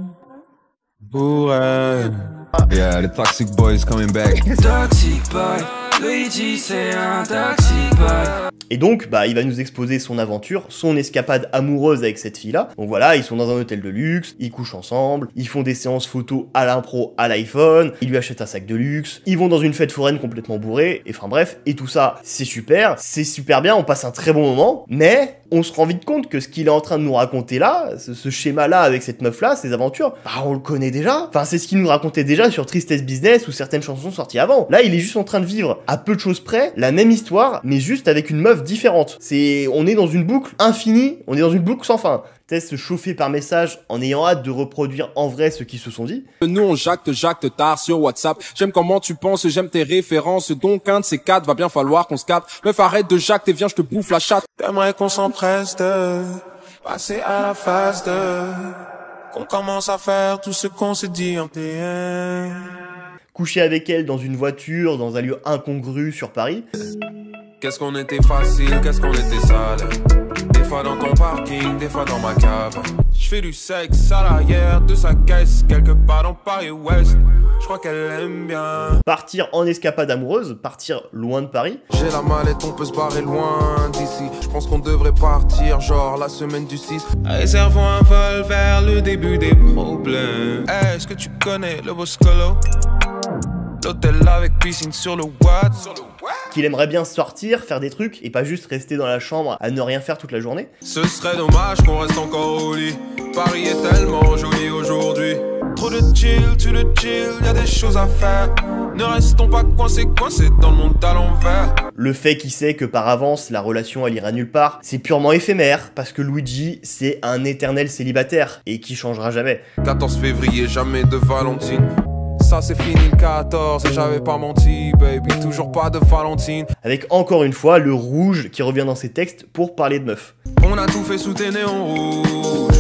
pour elle. Yeah, the toxic boy is coming back. Toxic boy, Luigi c'est un toxic boy. Et donc, il va nous exposer son aventure, son escapade amoureuse avec cette fille-là. Donc voilà, ils sont dans un hôtel de luxe, ils couchent ensemble, ils font des séances photos à l'impro à l'iPhone, il lui achète un sac de luxe, ils vont dans une fête foraine complètement bourrée, et enfin bref, et tout ça, c'est super bien, on passe un très bon moment, mais on se rend vite compte que ce qu'il est en train de nous raconter là, ce schéma-là avec cette meuf-là, ces aventures, on le connaît déjà. Enfin, c'est ce qu'il nous racontait déjà sur Tristesse Business ou certaines chansons sorties avant. Là, il est juste en train de vivre, à peu de choses près, la même histoire, mais juste avec une meuf différente. On est dans une boucle infinie, on est dans une boucle sans fin. Se chauffer par message en ayant hâte de reproduire en vrai ce qu'ils se sont dit. Nous on jacte tard sur WhatsApp. J'aime comment tu penses, j'aime tes références. Donc un de ces quatre va bien falloir qu'on se capte. Meuf arrête de jacte et viens je te bouffe la chatte. T'aimerais qu'on s'empresse de passer à la phase de qu'on commence à faire tout ce qu'on s'est dit en PM. Coucher avec elle dans une voiture, dans un lieu incongru sur Paris. Qu'est-ce qu'on était facile, qu'est-ce qu'on était sale. Des fois dans ton parking, des fois dans ma cave. Je fais du sexe à l'arrière de sa caisse, quelque part dans Paris-Ouest. Je crois qu'elle aime bien. Partir en escapade amoureuse, partir loin de Paris. J'ai la mallette, on peut se barrer loin d'ici. Je pense qu'on devrait partir, genre la semaine du 6. Réservons un vol vers le début des problèmes. Est-ce que tu connais le Boscolo? L'hôtel avec piscine sur le Watt. Qu'il aimerait bien sortir, faire des trucs et pas juste rester dans la chambre à ne rien faire toute la journée. Ce serait dommage qu'on reste encore au lit. Paris est tellement joli aujourd'hui. Trop de chill, y'a des choses à faire. Ne restons pas coincés dans le monde à l'envers. Le fait qu'il sait que par avance la relation elle ira nulle part, c'est purement éphémère parce que Luigi c'est un éternel célibataire et qui changera jamais. 14 février, jamais de Valentine. Ça c'est fini le 14 et j'avais pas menti, baby, toujours pas de Valentine. Avec encore une fois le rouge qui revient dans ses textes pour parler de meufs. On a tout fait sous tes néons rouges.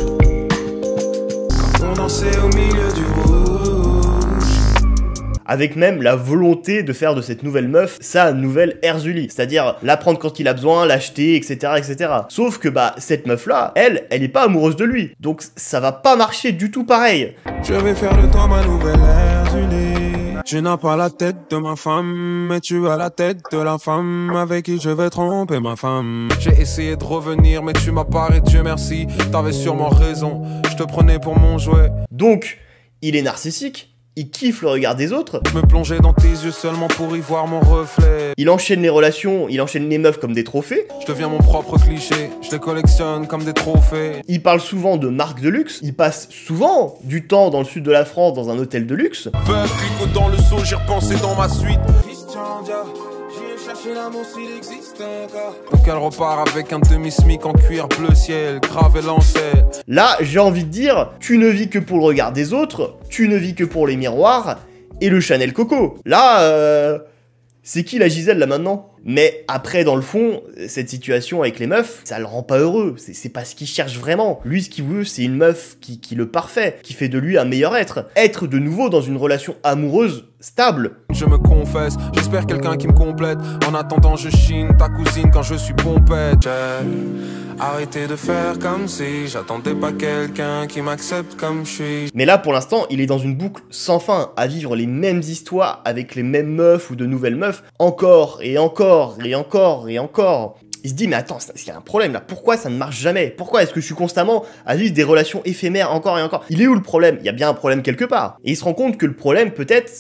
On dansait au milieu du rouge. Avec même la volonté de faire de cette nouvelle meuf sa nouvelle Erzuli, c'est-à-dire la prendre quand il a besoin, l'acheter, etc., etc. Sauf que bah cette meuf là, elle est pas amoureuse de lui, donc ça va pas marcher du tout pareil. Je vais faire de toi ma nouvelle Erzuli. Tu n'as pas la tête de ma femme, mais tu as la tête de la femme avec qui je vais tromper ma femme. J'ai essayé de revenir, mais tu m'as paré, Dieu merci. T'avais sûrement raison, je te prenais pour mon jouet. Donc, il est narcissique. Il kiffe le regard des autres. Je me plongeais dans tes yeux seulement pour y voir mon reflet. Il enchaîne les relations, il enchaîne les meufs comme des trophées. Je deviens mon propre cliché, je les collectionne comme des trophées. Il parle souvent de marques de luxe. Il passe souvent du temps dans le sud de la France dans un hôtel de luxe. Veuve Clicquot dans le seau, j'y repensé dans ma suite. Christian Dia, j'y ai cherché l'amour s'il existe encore. Donc elle repart avec un demi-smic en cuir bleu ciel, gravé l'ancêtre. Là, j'ai envie de dire, tu ne vis que pour le regard des autres, tu ne vis que pour les miroirs et le Chanel Coco. Là, c'est qui la Gisèle là maintenant? Mais après, dans le fond, cette situation avec les meufs, ça le rend pas heureux. C'est pas ce qu'il cherche vraiment. Lui, ce qu'il veut, c'est une meuf qui le parfait, qui fait de lui un meilleur être. Être de nouveau dans une relation amoureuse stable. Je me confesse, j'espère quelqu'un qui me complète. En attendant, je chine ta cousine quand je suis pompette. Arrêtez de faire comme si j'attendais pas quelqu'un qui m'accepte comme je suis. Mais là, pour l'instant, il est dans une boucle sans fin, à vivre les mêmes histoires avec les mêmes meufs ou de nouvelles meufs, encore et encore et encore et encore. Il se dit, mais attends, il y a un problème là, pourquoi ça ne marche jamais? Pourquoi est-ce que je suis constamment à vivre des relations éphémères encore et encore? Il est où le problème? Il y a bien un problème quelque part. Et il se rend compte que le problème, peut-être,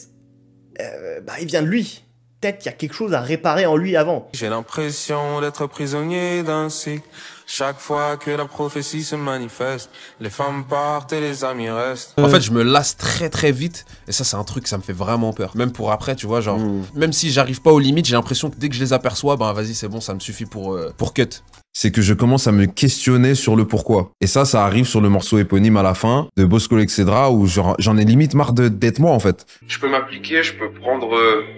il vient de lui. Peut-être qu'il y a quelque chose à réparer en lui avant. J'ai l'impression d'être prisonnier d'un cycle. Chaque fois que la prophétie se manifeste, les femmes partent et les amis restent. En fait, je me lasse très vite. Et ça, c'est un truc, ça me fait vraiment peur. Même pour après, tu vois, genre... Même si j'arrive pas aux limites, j'ai l'impression que dès que je les aperçois, ben vas-y, c'est bon, ça me suffit pour cut. C'est que je commence à me questionner sur le pourquoi. Et ça arrive sur le morceau éponyme à la fin de Bosco Excedra où j'en ai limite marre d'être moi en fait. Je peux m'appliquer, je peux prendre...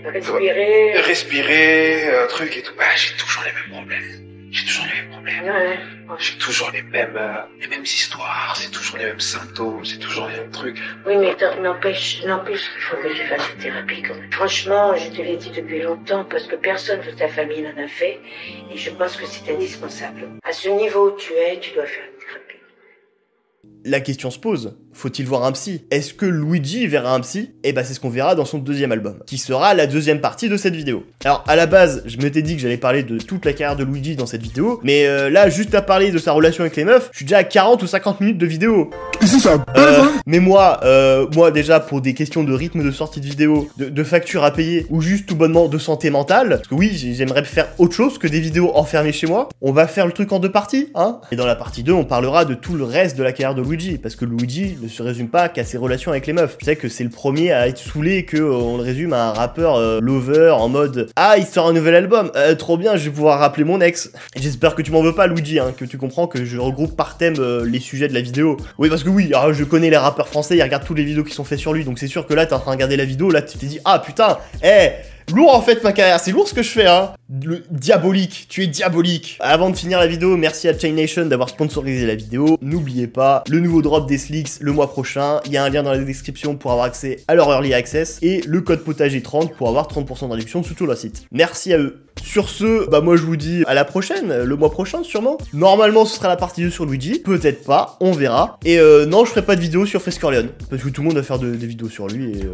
Respirer, truc et tout. Bah, j'ai toujours les mêmes problèmes. J'ai toujours les mêmes problèmes. Ouais. J'ai toujours les mêmes histoires, c'est toujours les mêmes symptômes, c'est toujours les mêmes trucs. Oui, mais n'empêche qu'il faut que tu fasses cette thérapie quand même. Franchement, je te l'ai dit depuis longtemps, parce que personne de ta famille n'en a fait, et je pense que c'est indispensable. À ce niveau où tu es, tu dois faire une thérapie. La question se pose, faut-il voir un psy? Est-ce que Luigi verra un psy? Eh ben c'est ce qu'on verra dans son deuxième album, qui sera la deuxième partie de cette vidéo. Alors à la base, je m'étais dit que j'allais parler de toute la carrière de Luigi dans cette vidéo, mais là, juste à parler de sa relation avec les meufs, je suis déjà à 40 ou 50 minutes de vidéo. Ici ça Mais moi déjà, pour des questions de rythme de sortie de vidéo, de factures à payer, ou juste tout bonnement de santé mentale, parce que oui, j'aimerais faire autre chose que des vidéos enfermées chez moi, on va faire le truc en deux parties, hein. Et dans la partie 2, on parlera de tout le reste de la carrière de Luigi, parce que Luigi ne se résume pas qu'à ses relations avec les meufs. Je sais que c'est le premier à être saoulé et qu'on le résume à un rappeur lover en mode « Ah, il sort un nouvel album, trop bien, je vais pouvoir rappeler mon ex. » J'espère que tu m'en veux pas, Luigi, hein, que tu comprends que je regroupe par thème les sujets de la vidéo. Oui, parce que oui, je connais les rappeurs français, ils regardent toutes les vidéos qui sont faites sur lui, donc c'est sûr que là, t'es en train de regarder la vidéo, là, tu t'es dit « Ah, putain, lourd en fait ma carrière, c'est lourd ce que je fais hein. Diabolique, tu es diabolique. Avant de finir la vidéo, merci à Chain Nation d'avoir sponsorisé la vidéo. N'oubliez pas, le nouveau drop des Slicks le mois prochain. Il y a un lien dans la description pour avoir accès à leur Early Access et le code potager 30 pour avoir 30% de réduction sur tout leur site. Merci à eux. Sur ce, moi je vous dis à la prochaine, le mois prochain sûrement. Normalement ce sera la partie 2 sur Luigi, peut-être pas, on verra. Et non, je ferai pas de vidéo sur Fresh Corleone, parce que tout le monde va faire des vidéos sur lui et...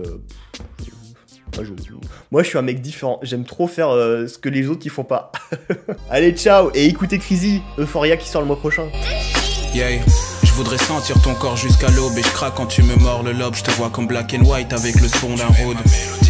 Moi je suis un mec différent, j'aime trop faire ce que les autres ils font pas. Allez ciao, et écoutez Crazy, Euphoria qui sort le mois prochain. Yeah. Je voudrais sentir ton corps jusqu'à l'aube et je craque quand tu me mords le lobe. Je te vois comme black and white avec le son d'un road.